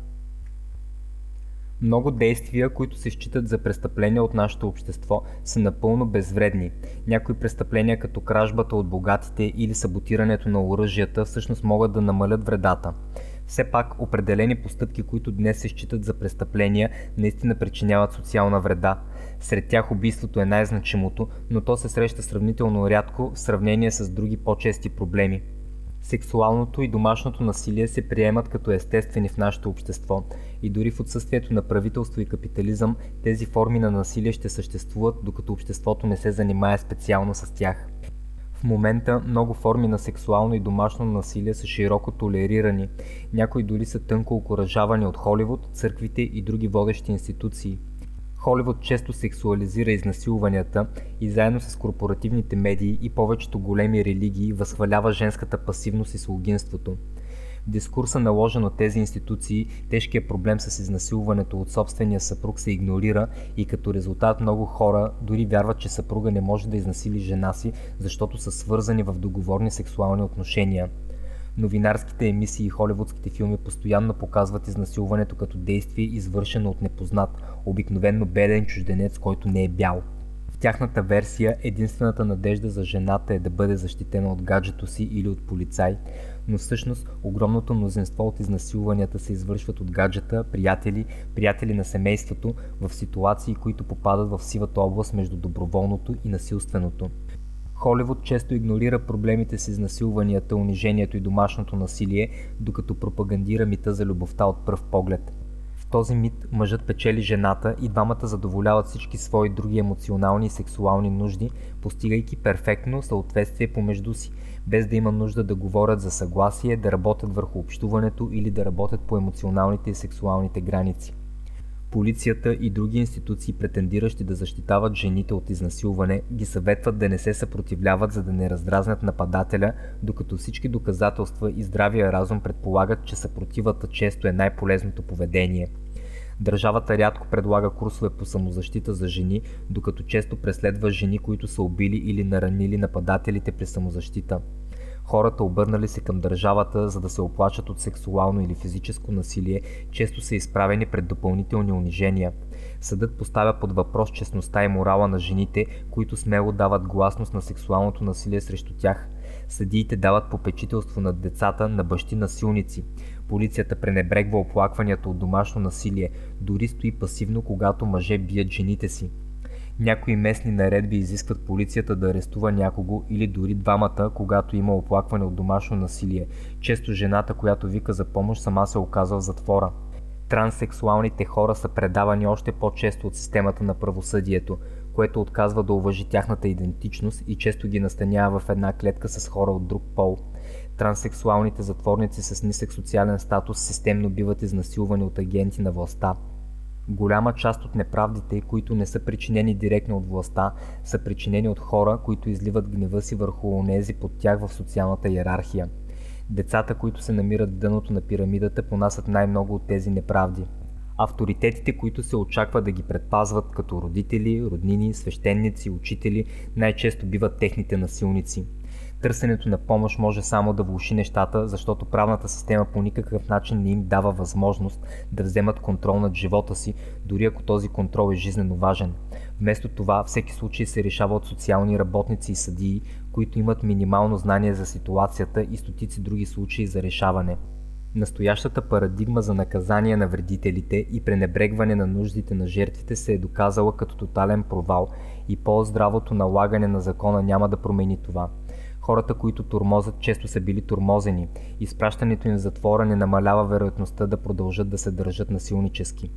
Много действия, които се считат за престъпления от нашето общество, са напълно безвредни. Някои престъпления, като кражбата от богатите или саботирането на оръжията, всъщност могат да намалят вредата. Все пак, определени постъпки, които днес се считат за престъпления, наистина причиняват социална вреда. Сред тях убийството е най-значимото, но то се среща сравнително рядко в сравнение с други по-чести проблеми. Сексуалното и домашното насилие се приемат като естествени в нашето общество и дори в отсъствието на правителство и капитализъм тези форми на насилие ще съществуват, докато обществото не се занимае специално с тях. В момента много форми на сексуално и домашно насилие са широко толерирани, някои дори са тънко окуражавани от Холивуд, църквите и други водещи институции. Холивуд често сексуализира изнасилванията и заедно с корпоративните медии и повечето големи религии възхвалява женската пасивност и слугинството. В дискурса, наложен от тези институции, тежкият проблем с изнасилването от собствения съпруг се игнорира и като резултат много хора дори вярват, че съпруга не може да изнасили жена си, защото са свързани в договорни сексуални отношения. Новинарските емисии и холивудските филми постоянно показват изнасилването като действие, извършено от непознат, обикновенно беден чужденец, който не е бял. В тяхната версия единствената надежда за жената е да бъде защитена от гаджето си или от полицай, но всъщност огромното мнозинство от изнасилванията се извършват от гаджета, приятели на семейството в ситуации, които попадат в сивата област между доброволното и насилственото. Холивуд често игнорира проблемите с изнасилванията, унижението и домашното насилие, докато пропагандира мита за любовта от пръв поглед. В този мит мъжът печели жената и двамата задоволяват всички свои други емоционални и сексуални нужди, постигайки перфектно съответствие помежду си, без да има нужда да говорят за съгласие, да работят върху общуването или да работят по емоционалните и сексуалните граници. Полицията и други институции, претендиращи да защитават жените от изнасилване, ги съветват да не се съпротивляват, за да не раздразнят нападателя, докато всички доказателства и здравия разум предполагат, че съпротивата често е най-полезното поведение. Държавата рядко предлага курсове по самозащита за жени, докато често преследва жени, които са убили или наранили нападателите при самозащита. Хората, обърнали се към държавата, за да се оплачат от сексуално или физическо насилие, често са изправени пред допълнителни унижения. Съдът поставя под въпрос честността и морала на жените, които смело дават гласност на сексуалното насилие срещу тях. Съдиите дават попечителство над децата на бащи насилници. Полицията пренебрегва оплакванията от домашно насилие, дори стои пасивно, когато мъже бият жените си. Някои местни наредби изискват полицията да арестува някого или дори двамата, когато има оплакване от домашно насилие. Често жената, която вика за помощ, сама се оказва в затвора. Транссексуалните хора са предавани още по-често от системата на правосъдието, което отказва да уважи тяхната идентичност и често ги настанява в една клетка с хора от друг пол. Транссексуалните затворници с нисък социален статус системно биват изнасилвани от агенти на властта. Голяма част от неправдите, които не са причинени директно от властта, са причинени от хора, които изливат гнева си върху онези под тях в социалната иерархия. Децата, които се намират в дъното на пирамидата, понасят най-много от тези неправди. Авторитетите, които се очаква да ги предпазват като родители, роднини, свещеници, учители, най-често биват техните насилници. Търсенето на помощ може само да влоши нещата, защото правната система по никакъв начин не им дава възможност да вземат контрол над живота си, дори ако този контрол е жизненно важен. Вместо това, всеки случай се решава от социални работници и съдии, които имат минимално знание за ситуацията и стотици други случаи за решаване. Настоящата парадигма за наказание на вредителите и пренебрегване на нуждите на жертвите се е доказала като тотален провал и по-здравото налагане на закона няма да промени това. Хората, които тормозят, често са били тормозени. Изпращането им в затвора не намалява вероятността да продължат да се държат насилнически.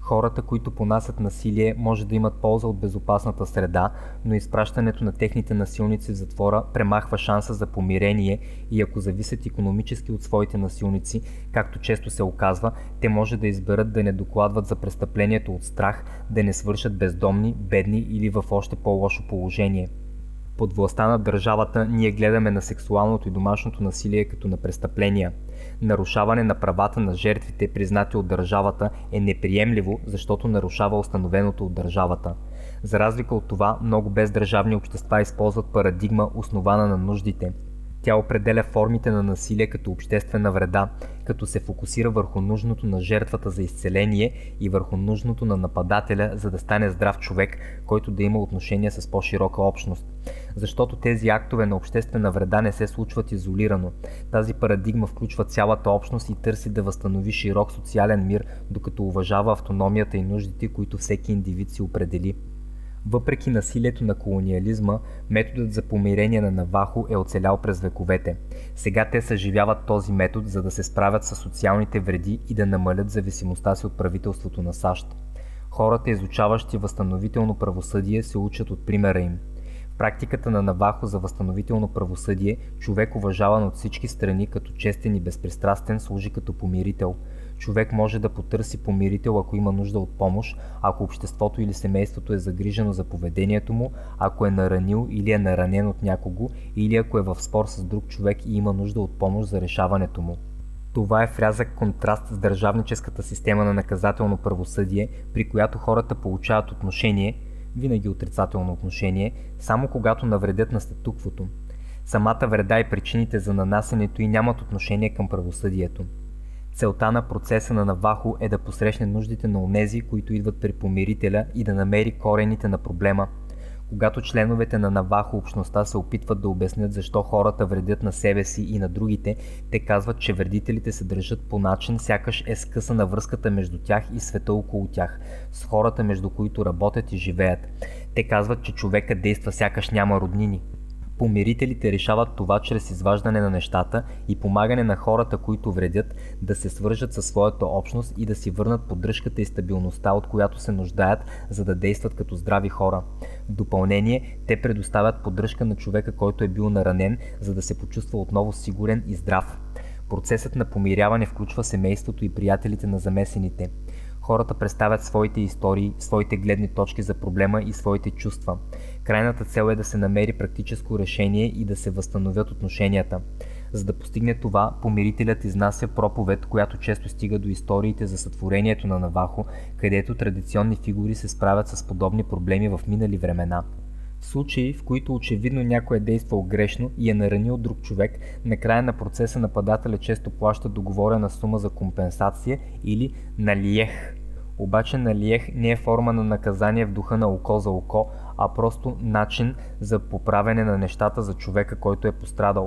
Хората, които понасят насилие, може да имат полза от безопасната среда, но изпращането на техните насилници в затвора премахва шанса за помирение и ако зависят икономически от своите насилници, както често се оказва, те може да изберат да не докладват за престъплението от страх, да не свършат бездомни, бедни или в още по-лошо положение. Под властта на държавата ние гледаме на сексуалното и домашното насилие като на престъпления. Нарушаване на правата на жертвите, признати от държавата, е неприемливо, защото нарушава установеното от държавата. За разлика от това, много бездържавни общества използват парадигма, основана на нуждите. Тя определя формите на насилие като обществена вреда, като се фокусира върху нужното на жертвата за изцеление и върху нужното на нападателя, за да стане здрав човек, който да има отношение с по-широка общност. Защото тези актове на обществена вреда не се случват изолирано. Тази парадигма включва цялата общност и търси да възстанови широк социален мир, докато уважава автономията и нуждите, които всеки индивид си определи. Въпреки насилието на колониализма, методът за помирение на Навахо е оцелял през вековете. Сега те съживяват този метод, за да се справят с социалните вреди и да намалят зависимостта си от правителството на САЩ. Хората, изучаващи възстановително правосъдие, се учат от примера им. В практиката на Навахо за възстановително правосъдие, човек, уважаван от всички страни като честен и безпристрастен, служи като помирител. Човек може да потърси помирител, ако има нужда от помощ, ако обществото или семейството е загрижено за поведението му, ако е наранил или е наранен от някого, или ако е в спор с друг човек и има нужда от помощ за решаването му. Това е в рязък контраст с държавническата система на наказателно правосъдие, при която хората получават отношение, винаги отрицателно отношение, само когато навредят на статуквото. Самата вреда и причините за нанасенето й нямат отношение към правосъдието. Целта на процеса на Навахо е да посрещне нуждите на онези, които идват при помирителя и да намери корените на проблема. Когато членовете на Навахо общността се опитват да обяснят защо хората вредят на себе си и на другите, те казват, че вредителите се държат по начин, сякаш е скъсана връзката между тях и света около тях, с хората, между които работят и живеят. Те казват, че човека действа сякаш няма роднини. Помирителите решават това чрез изваждане на нещата и помагане на хората, които вредят, да се свържат със своята общност и да си върнат поддръжката и стабилността, от която се нуждаят, за да действат като здрави хора. В допълнение, те предоставят поддръжка на човека, който е бил наранен, за да се почувства отново сигурен и здрав. Процесът на помиряване включва семейството и приятелите на замесените. Хората представят своите истории, своите гледни точки за проблема и своите чувства. Крайната цел е да се намери практическо решение и да се възстановят отношенията. За да постигне това, помирителят изнася проповед, която често стига до историите за сътворението на Навахо, където традиционни фигури се справят с подобни проблеми в минали времена. В случаи, в които очевидно някой е действал грешно и е наранил друг човек, накрая на процеса нападателя често плаща договорена сума за компенсация или налиех. Обаче налиех не е форма на наказание в духа на око за око, а просто начин за поправяне на нещата за човека, който е пострадал.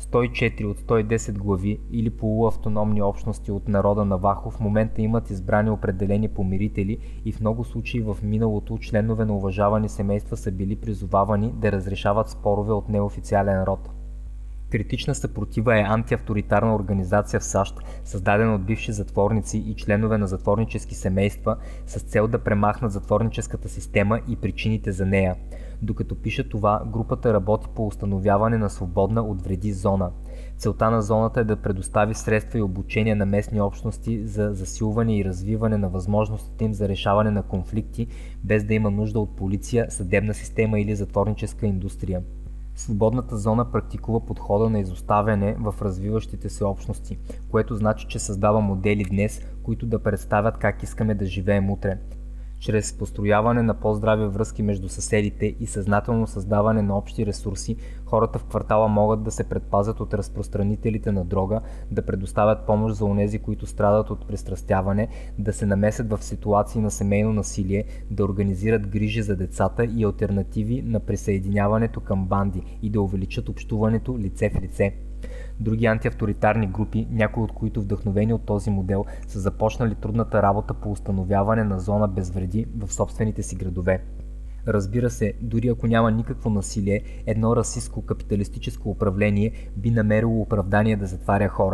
104 от 110 глави или полуавтономни общности от народа Навахо в момента имат избрани определени помирители и в много случаи в миналото членове на уважавани семейства са били призовавани да разрешават спорове от неофициален род. Критична съпротива е антиавторитарна организация в САЩ, създадена от бивши затворници и членове на затворнически семейства с цел да премахнат затворническата система и причините за нея. Докато пише това, групата работи по установяване на свободна от вреди зона. Целта на зоната е да предостави средства и обучение на местни общности за засилване и развиване на възможностите им за решаване на конфликти, без да има нужда от полиция, съдебна система или затворническа индустрия. Свободната зона практикува подхода на изоставяне в развиващите се общности, което значи, че създава модели днес, които да представят как искаме да живеем утре. Чрез построяване на по-здрави връзки между съседите и съзнателно създаване на общи ресурси, хората в квартала могат да се предпазят от разпространителите на дрога, да предоставят помощ за онези, които страдат от пристрастяване, да се намесят в ситуации на семейно насилие, да организират грижи за децата и алтернативи на присъединяването към банди и да увеличат общуването лице в лице. Други антиавторитарни групи, някои от които вдъхновени от този модел, са започнали трудната работа по установяване на зона без вреди в собствените си градове. Разбира се, дори ако няма никакво насилие, едно расистско капиталистическо управление би намерило оправдание да затваря хора.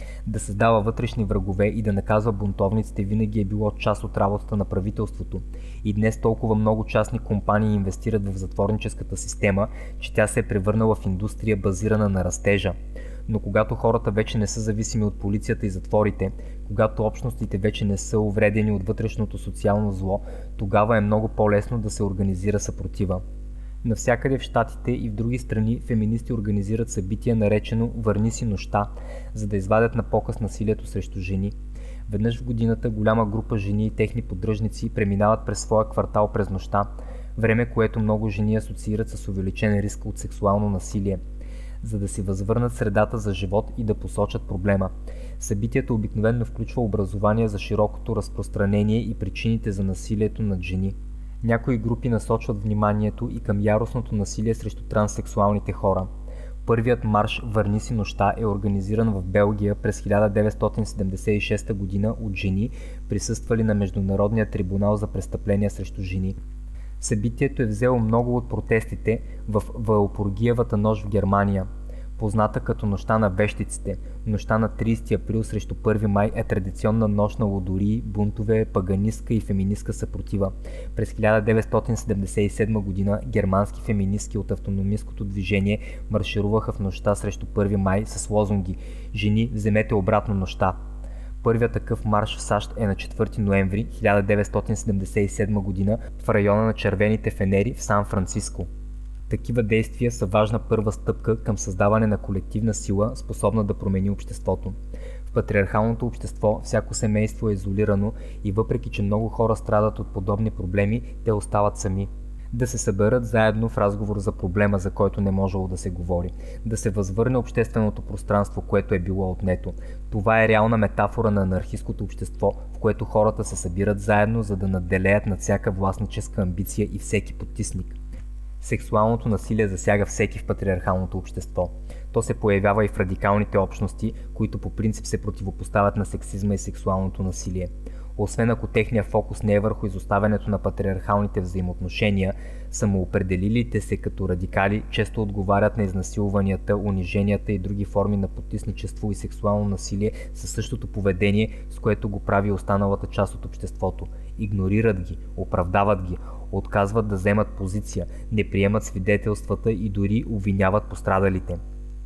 Да създава вътрешни врагове и да наказва бунтовниците винаги е било част от работата на правителството. И днес толкова много частни компании инвестират в затворническата система, че тя се е превърнала в индустрия базирана на растежа. Но когато хората вече не са зависими от полицията и затворите, когато общностите вече не са увредени от вътрешното социално зло, тогава е много по-лесно да се организира съпротива. Навсякъде в щатите и в други страни феминисти организират събитие наречено "Върни си нощта", за да извадят на показ насилието срещу жени. Веднъж в годината голяма група жени и техни поддръжници преминават през своя квартал през нощта, време, което много жени асоциират с увеличен риск от сексуално насилие, за да си възвърнат средата за живот и да посочат проблема. Събитието обикновено включва образование за широкото разпространение и причините за насилието над жени. Някои групи насочват вниманието и към яростното насилие срещу транссексуалните хора. Първият марш "Върни си нощта" е организиран в Белгия през 1976 година от жени, присъствали на Международния трибунал за престъпления срещу жени. Събитието е взело много от протестите в Валпургиевата нощ в Германия. Позната като "Нощта на вещиците", нощта на 30 април срещу 1 май е традиционна нощ на лудории, бунтове, паганистка и феминистка съпротива. През 1977 година германски феминистки от автономисткото движение маршируваха в нощта срещу 1 май с лозунги "Жени, вземете обратно нощта". Първият такъв марш в САЩ е на 4 ноември 1977 година в района на Червените фенери в Сан-Франциско. Такива действия са важна първа стъпка към създаване на колективна сила, способна да промени обществото. В патриархалното общество всяко семейство е изолирано и въпреки че много хора страдат от подобни проблеми, те остават сами. Да се съберат заедно в разговор за проблема, за който не можело да се говори. Да се възвърне общественото пространство, което е било отнето. Това е реална метафора на анархисткото общество, в което хората се събират заедно, за да надделеят над всяка властническа амбиция и всеки потисник. Сексуалното насилие засяга всеки в патриархалното общество. То се появява и в радикалните общности, които по принцип се противопоставят на сексизма и сексуалното насилие. Освен ако техния фокус не е върху изоставянето на патриархалните взаимоотношения, самоопределилите се като радикали често отговарят на изнасилванията, униженията и други форми на потисничество и сексуално насилие със същото поведение, с което го прави останалата част от обществото. Игнорират ги, оправдават ги, отказват да вземат позиция, не приемат свидетелствата и дори обвиняват пострадалите.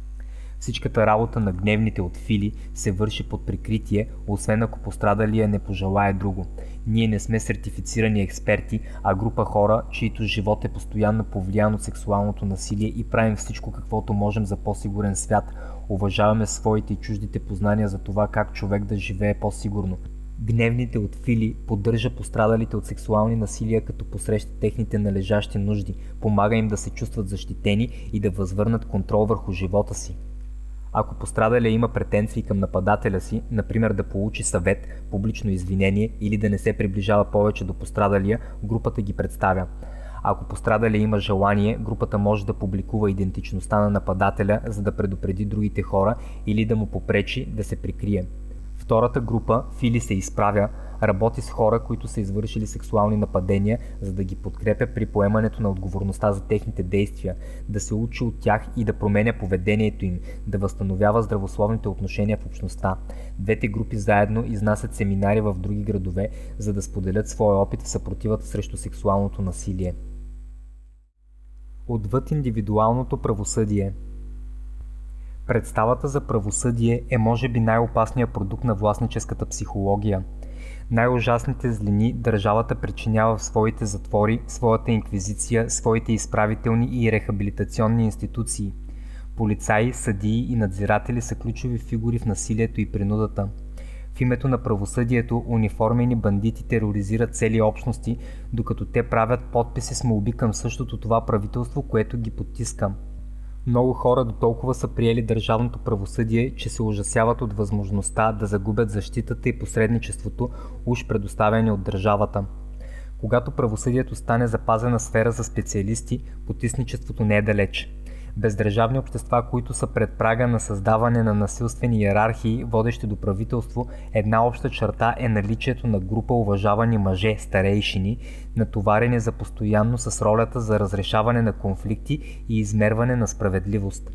Всичката работа на гневните от Фили се върши под прикритие, освен ако пострадалия не пожелае друго. Ние не сме сертифицирани експерти, а група хора, чието живот е постоянно повлиян от сексуалното насилие и правим всичко каквото можем за по-сигурен свят. Уважаваме своите и чуждите познания за това как човек да живее по-сигурно. Гневните от Фили поддържа пострадалите от сексуални насилия, като посреща техните належащи нужди, помага им да се чувстват защитени и да възвърнат контрол върху живота си. Ако пострадалия има претенции към нападателя си, например да получи съвет, публично извинение или да не се приближава повече до пострадалия, групата ги представя. Ако пострадалия има желание, групата може да публикува идентичността на нападателя, за да предупреди другите хора или да му попречи да се прикрие. Втората група, Фили се изправя, работи с хора, които са извършили сексуални нападения, за да ги подкрепя при поемането на отговорността за техните действия, да се учи от тях и да променя поведението им, да възстановява здравословните отношения в общността. Двете групи заедно изнасят семинари в други градове, за да споделят своя опит в съпротивата срещу сексуалното насилие. Отвъд индивидуалното правосъдие. Представата за правосъдие е може би най-опасният продукт на властническата психология. Най-ужасните злини държавата причинява в своите затвори, своята инквизиция, своите изправителни и рехабилитационни институции. Полицаи, съдии и надзиратели са ключови фигури в насилието и принудата. В името на правосъдието униформени бандити тероризират цели общности, докато те правят подписи с молби към същото това правителство, което ги потиска. Много хора до толкова са приели държавното правосъдие, че се ужасяват от възможността да загубят защитата и посредничеството, уж предоставени от държавата. Когато правосъдието стане запазена сфера за специалисти, потисничеството не е далеч. Бездържавни общества, които са пред прага на създаване на насилствени иерархии, водещи до правителство, една обща черта е наличието на група уважавани мъже, старейшини, натоварени за постоянно с ролята за разрешаване на конфликти и измерване на справедливост.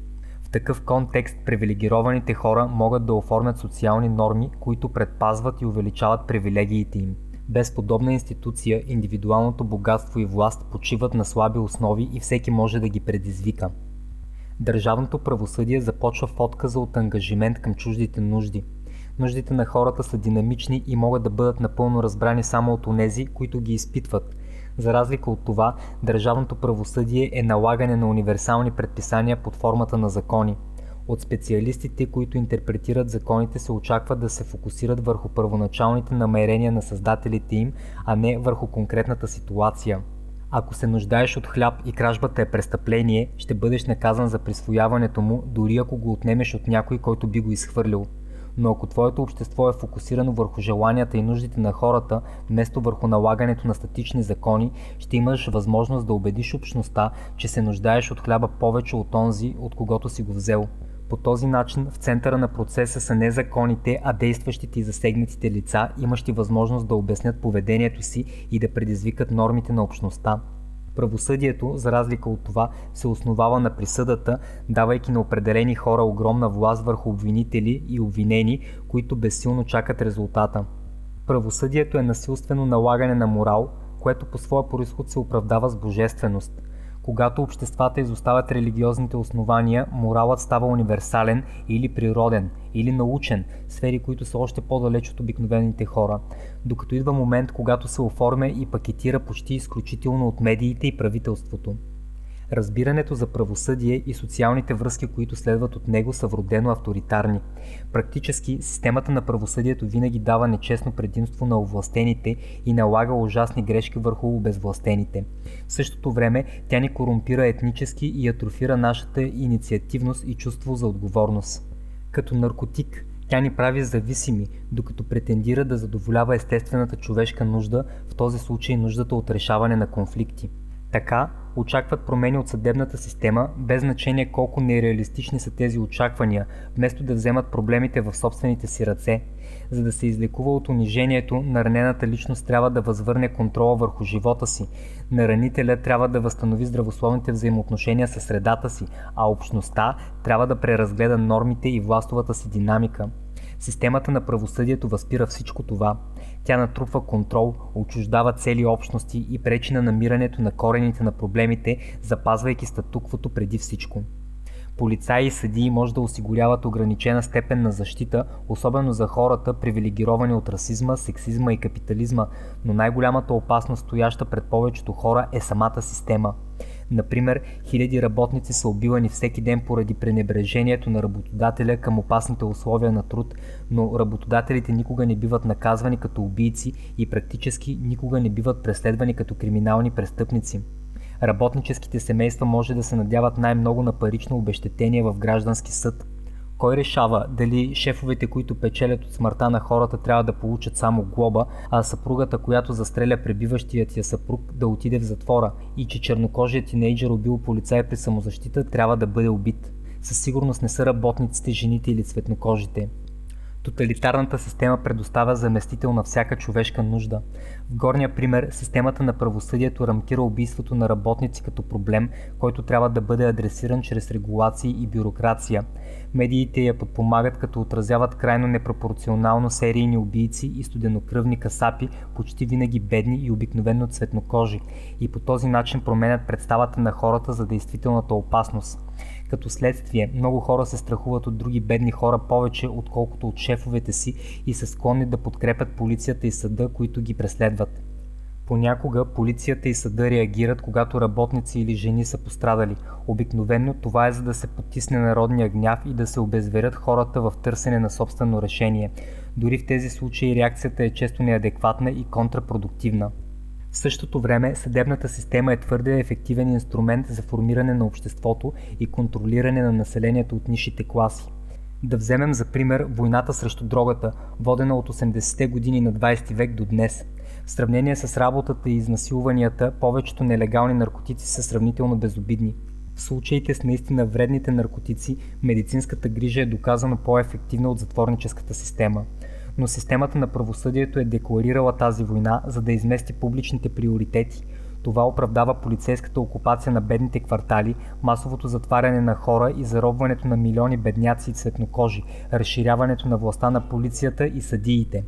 В такъв контекст привилегированите хора могат да оформят социални норми, които предпазват и увеличават привилегиите им. Без подобна институция, индивидуалното богатство и власт почиват на слаби основи и всеки може да ги предизвика. Държавното правосъдие започва в отказа от ангажимент към чуждите нужди. Нуждите на хората са динамични и могат да бъдат напълно разбрани само от онези, които ги изпитват. За разлика от това, държавното правосъдие е налагане на универсални предписания под формата на закони. От специалистите, които интерпретират законите, се очаква да се фокусират върху първоначалните намерения на създателите им, а не върху конкретната ситуация. Ако се нуждаеш от хляб и кражбата е престъпление, ще бъдеш наказан за присвояването му, дори ако го отнемеш от някой, който би го изхвърлил. Но ако твоето общество е фокусирано върху желанията и нуждите на хората, вместо върху налагането на статични закони, ще имаш възможност да убедиш общността, че се нуждаеш от хляба повече от онзи, от когото си го взел. По този начин в центъра на процеса са не законите, а действащите и засегнатите лица, имащи възможност да обяснят поведението си и да предизвикат нормите на общността. Правосъдието, за разлика от това, се основава на присъдата, давайки на определени хора огромна власт върху обвинители и обвинени, които безсилно чакат резултата. Правосъдието е насилствено налагане на морал, което по своя произход се оправдава с божественост. Когато обществата изоставят религиозните основания, моралът става универсален или природен, или научен, сфери, които са още по-далеч от обикновените хора, докато идва момент, когато се оформя и пакетира почти изключително от медиите и правителството. Разбирането за правосъдие и социалните връзки, които следват от него, са вродено авторитарни. Практически, системата на правосъдието винаги дава нечестно предимство на овластените и налага ужасни грешки върху обезвластените. В същото време, тя ни корумпира етнически и атрофира нашата инициативност и чувство за отговорност. Като наркотик, тя ни прави зависими, докато претендира да задоволява естествената човешка нужда, в този случай нуждата от решаване на конфликти. Така, очакват промени от съдебната система, без значение колко нереалистични са тези очаквания, вместо да вземат проблемите в собствените си ръце. За да се излекува от унижението, наранената личност трябва да възвърне контрола върху живота си. Наранителят трябва да възстанови здравословните взаимоотношения със средата си, а общността трябва да преразгледа нормите и властовата си динамика. Системата на правосъдието възпира всичко това. Тя натрупва контрол, отчуждава цели общности и пречи на намирането на корените на проблемите, запазвайки статуквото преди всичко. Полицаи и съдии може да осигуряват ограничена степен на защита, особено за хората, привилегировани от расизма, сексизма и капитализма, но най-голямата опасност, стояща пред повечето хора, е самата система. Например, хиляди работници са убивани всеки ден поради пренебрежението на работодателя към опасните условия на труд, но работодателите никога не биват наказвани като убийци и практически никога не биват преследвани като криминални престъпници. Работническите семейства може да се надяват най-много на парично обезщетение в граждански съд. Кой решава дали шефовете, които печелят от смъртта на хората, трябва да получат само глоба, а съпругата, която застреля пребиващият я съпруг, да отиде в затвора и че чернокожият тинейджър убил полицай при самозащита, трябва да бъде убит? Със сигурност не са работниците, жените или цветнокожите. Тоталитарната система предоставя заместител на всяка човешка нужда. В горния пример, системата на правосъдието рамкира убийството на работници като проблем, който трябва да бъде адресиран чрез регулации и бюрокрация. Медиите я подпомагат, като отразяват крайно непропорционално серийни убийци и студенокръвни касапи, почти винаги бедни и обикновено цветнокожи, и по този начин променят представата на хората за действителната опасност. Като следствие, много хора се страхуват от други бедни хора повече, отколкото от шефовете си и са склонни да подкрепят полицията и съда, които ги преследват. Понякога полицията и съда реагират, когато работници или жени са пострадали. Обикновено това е, за да се потисне народния гняв и да се обезверят хората в търсене на собствено решение. Дори в тези случаи реакцията е често неадекватна и контрапродуктивна. В същото време, съдебната система е твърде ефективен инструмент за формиране на обществото и контролиране на населението от нисшите класи. Да вземем за пример войната срещу дрогата, водена от 80-те години на 20 век до днес. В сравнение с работата и изнасилванията, повечето нелегални наркотици са сравнително безобидни. В случаите с наистина вредните наркотици, медицинската грижа е доказано по-ефективна от затворническата система. Но системата на правосъдието е декларирала тази война, за да измести публичните приоритети. Това оправдава полицейската окупация на бедните квартали, масовото затваряне на хора и заробването на милиони бедняци и цветнокожи, разширяването на властта на полицията и съдиите.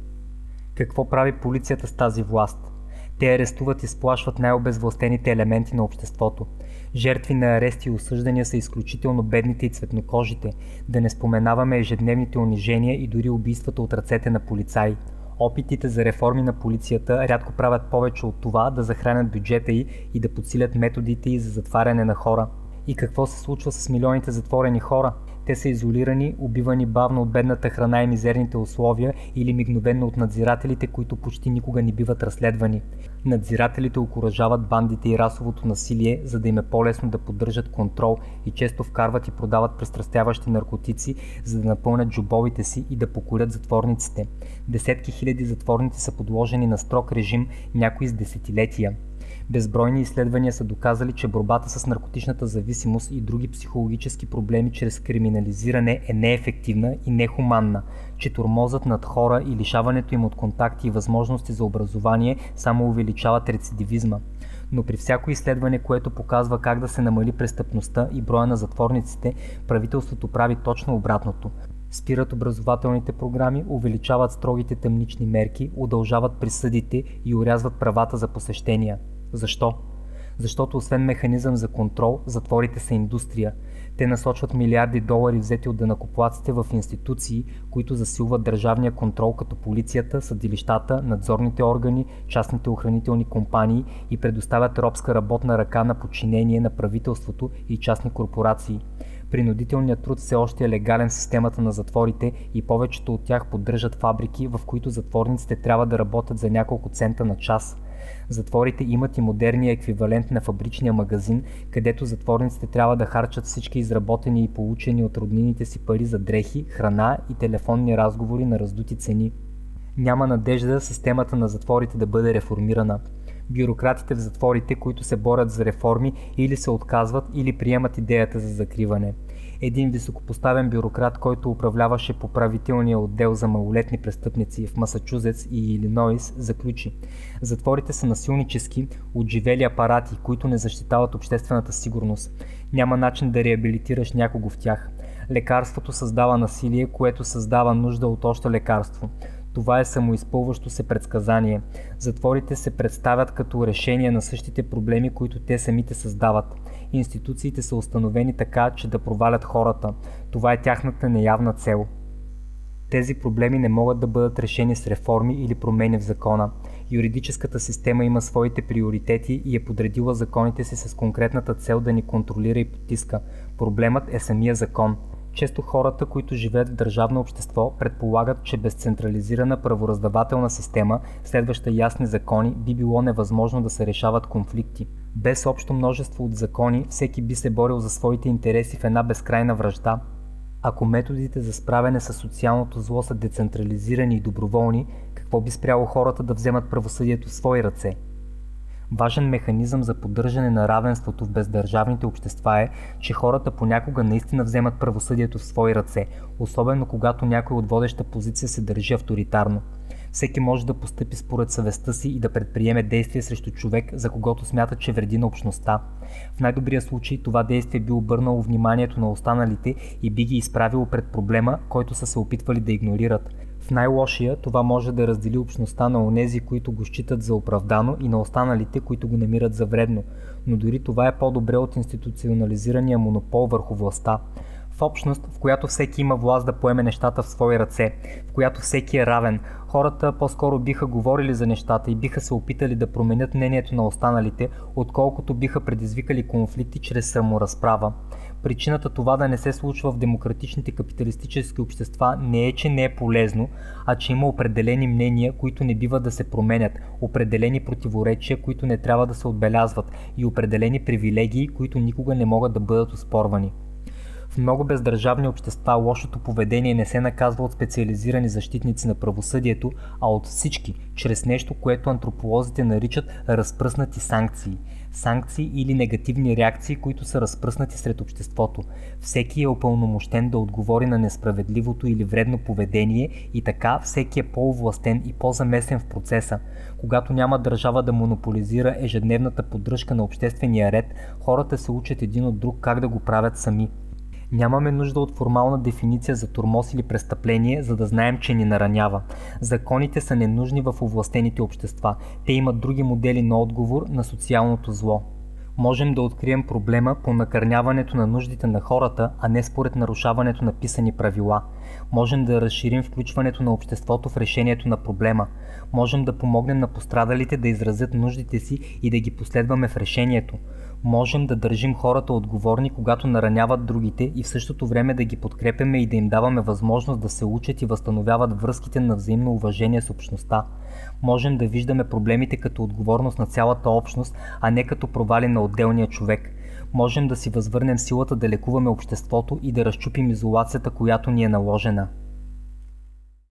Какво прави полицията с тази власт? Те арестуват и сплашват най-обезвластените елементи на обществото. Жертви на арести и осъждания са изключително бедните и цветнокожите, да не споменаваме ежедневните унижения и дори убийствата от ръцете на полицаи. Опитите за реформи на полицията рядко правят повече от това да захранят бюджета й и да подсилят методите й за затваряне на хора. И какво се случва с милионите затворени хора? Те са изолирани, убивани бавно от бедната храна и мизерните условия или мигновено от надзирателите, които почти никога не биват разследвани. Надзирателите окуражават бандите и расовото насилие, за да им е по-лесно да поддържат контрол и често вкарват и продават престрастяващи наркотици, за да напълнят джобовите си и да покорят затворниците. Десетки хиляди затворници са подложени на строг режим, някои с десетилетия. Безбройни изследвания са доказали, че борбата с наркотичната зависимост и други психологически проблеми чрез криминализиране е неефективна и нехуманна, че тормозът над хора и лишаването им от контакти и възможности за образование само увеличават рецидивизма. Но при всяко изследване, което показва как да се намали престъпността и броя на затворниците, правителството прави точно обратното. Спират образователните програми, увеличават строгите тъмнични мерки, удължават присъдите и орязват правата за посещения. Защо? Защото освен механизъм за контрол, затворите са индустрия. Те насочват милиарди долари взети от данъкоплатците в институции, които засилват държавния контрол като полицията, съдилищата, надзорните органи, частните охранителни компании и предоставят робска работна ръка на подчинение на правителството и частни корпорации. Принудителният труд все още е легален в системата на затворите и повечето от тях поддържат фабрики, в които затворниците трябва да работят за няколко цента на час. Затворите имат и модерния еквивалент на фабричния магазин, където затворниците трябва да харчат всички изработени и получени от роднините си пари за дрехи, храна и телефонни разговори на раздути цени. Няма надежда системата на затворите да бъде реформирана. Бюрократите в затворите, които се борят за реформи, или се отказват, или приемат идеята за закриване. Един високопоставен бюрократ, който управляваше поправителния отдел за малолетни престъпници в Масачузетс и Илинойс, заключи: затворите са насилнически, отживели апарати, които не защитават обществената сигурност. Няма начин да реабилитираш някого в тях. Лекарството създава насилие, което създава нужда от още лекарство. Това е самоизпълващо се предсказание. Затворите се представят като решение на същите проблеми, които те самите създават. Институциите са установени така, че да провалят хората. Това е тяхната неявна цел. Тези проблеми не могат да бъдат решени с реформи или промени в закона. Юридическата система има своите приоритети и е подредила законите си с конкретната цел да ни контролира и потиска. Проблемът е самия закон. Често хората, които живеят в държавно общество, предполагат, че без централизирана правораздавателна система, следваща ясни закони, би било невъзможно да се решават конфликти. Без общо множество от закони, всеки би се борил за своите интереси в една безкрайна вражда. Ако методите за справяне с социалното зло са децентрализирани и доброволни, какво би спряло хората да вземат правосъдието в свои ръце? Важен механизъм за поддържане на равенството в бездържавните общества е, че хората понякога наистина вземат правосъдието в свои ръце, особено когато някой от водеща позиция се държи авторитарно. Всеки може да постъпи според съвестта си и да предприеме действие срещу човек, за когото смята, че вреди на общността. В най-добрия случай това действие би обърнало вниманието на останалите и би ги изправило пред проблема, който са се опитвали да игнорират. В най-лошия това може да раздели общността на онези, които го считат за оправдано, и на останалите, които го намират за вредно. Но дори това е по-добре от институционализирания монопол върху властта. В общност, в която всеки има власт да поеме нещата в свои ръце, в която всеки е равен, хората по-скоро биха говорили за нещата и биха се опитали да променят мнението на останалите, отколкото биха предизвикали конфликти чрез саморазправа. Причината това да не се случва в демократичните капиталистически общества не е, че не е полезно, а че има определени мнения, които не бива да се променят, определени противоречия, които не трябва да се отбелязват, и определени привилегии, които никога не могат да бъдат оспорвани. В много бездържавни общества лошото поведение не се наказва от специализирани защитници на правосъдието, а от всички, чрез нещо, което антрополозите наричат разпръснати санкции. Санкции или негативни реакции, които са разпръснати сред обществото. Всеки е упълномощен да отговори на несправедливото или вредно поведение и така всеки е по-овластен и по-замесен в процеса. Когато няма държава да монополизира ежедневната поддръжка на обществения ред, хората се учат един от друг как да го правят сами. Нямаме нужда от формална дефиниция за тормоз или престъпление, за да знаем, че ни наранява. Законите са ненужни в овластените общества. Те имат други модели на отговор на социалното зло. Можем да открием проблема по накърняването на нуждите на хората, а не според нарушаването на писани правила. Можем да разширим включването на обществото в решението на проблема. Можем да помогнем на пострадалите да изразят нуждите си и да ги последваме в решението. Можем да държим хората отговорни, когато нараняват другите и в същото време да ги подкрепяме и да им даваме възможност да се учат и възстановяват връзките на взаимно уважение с общността. Можем да виждаме проблемите като отговорност на цялата общност, а не като провали на отделния човек. Можем да си възвърнем силата да лекуваме обществото и да разчупим изолацията, която ни е наложена.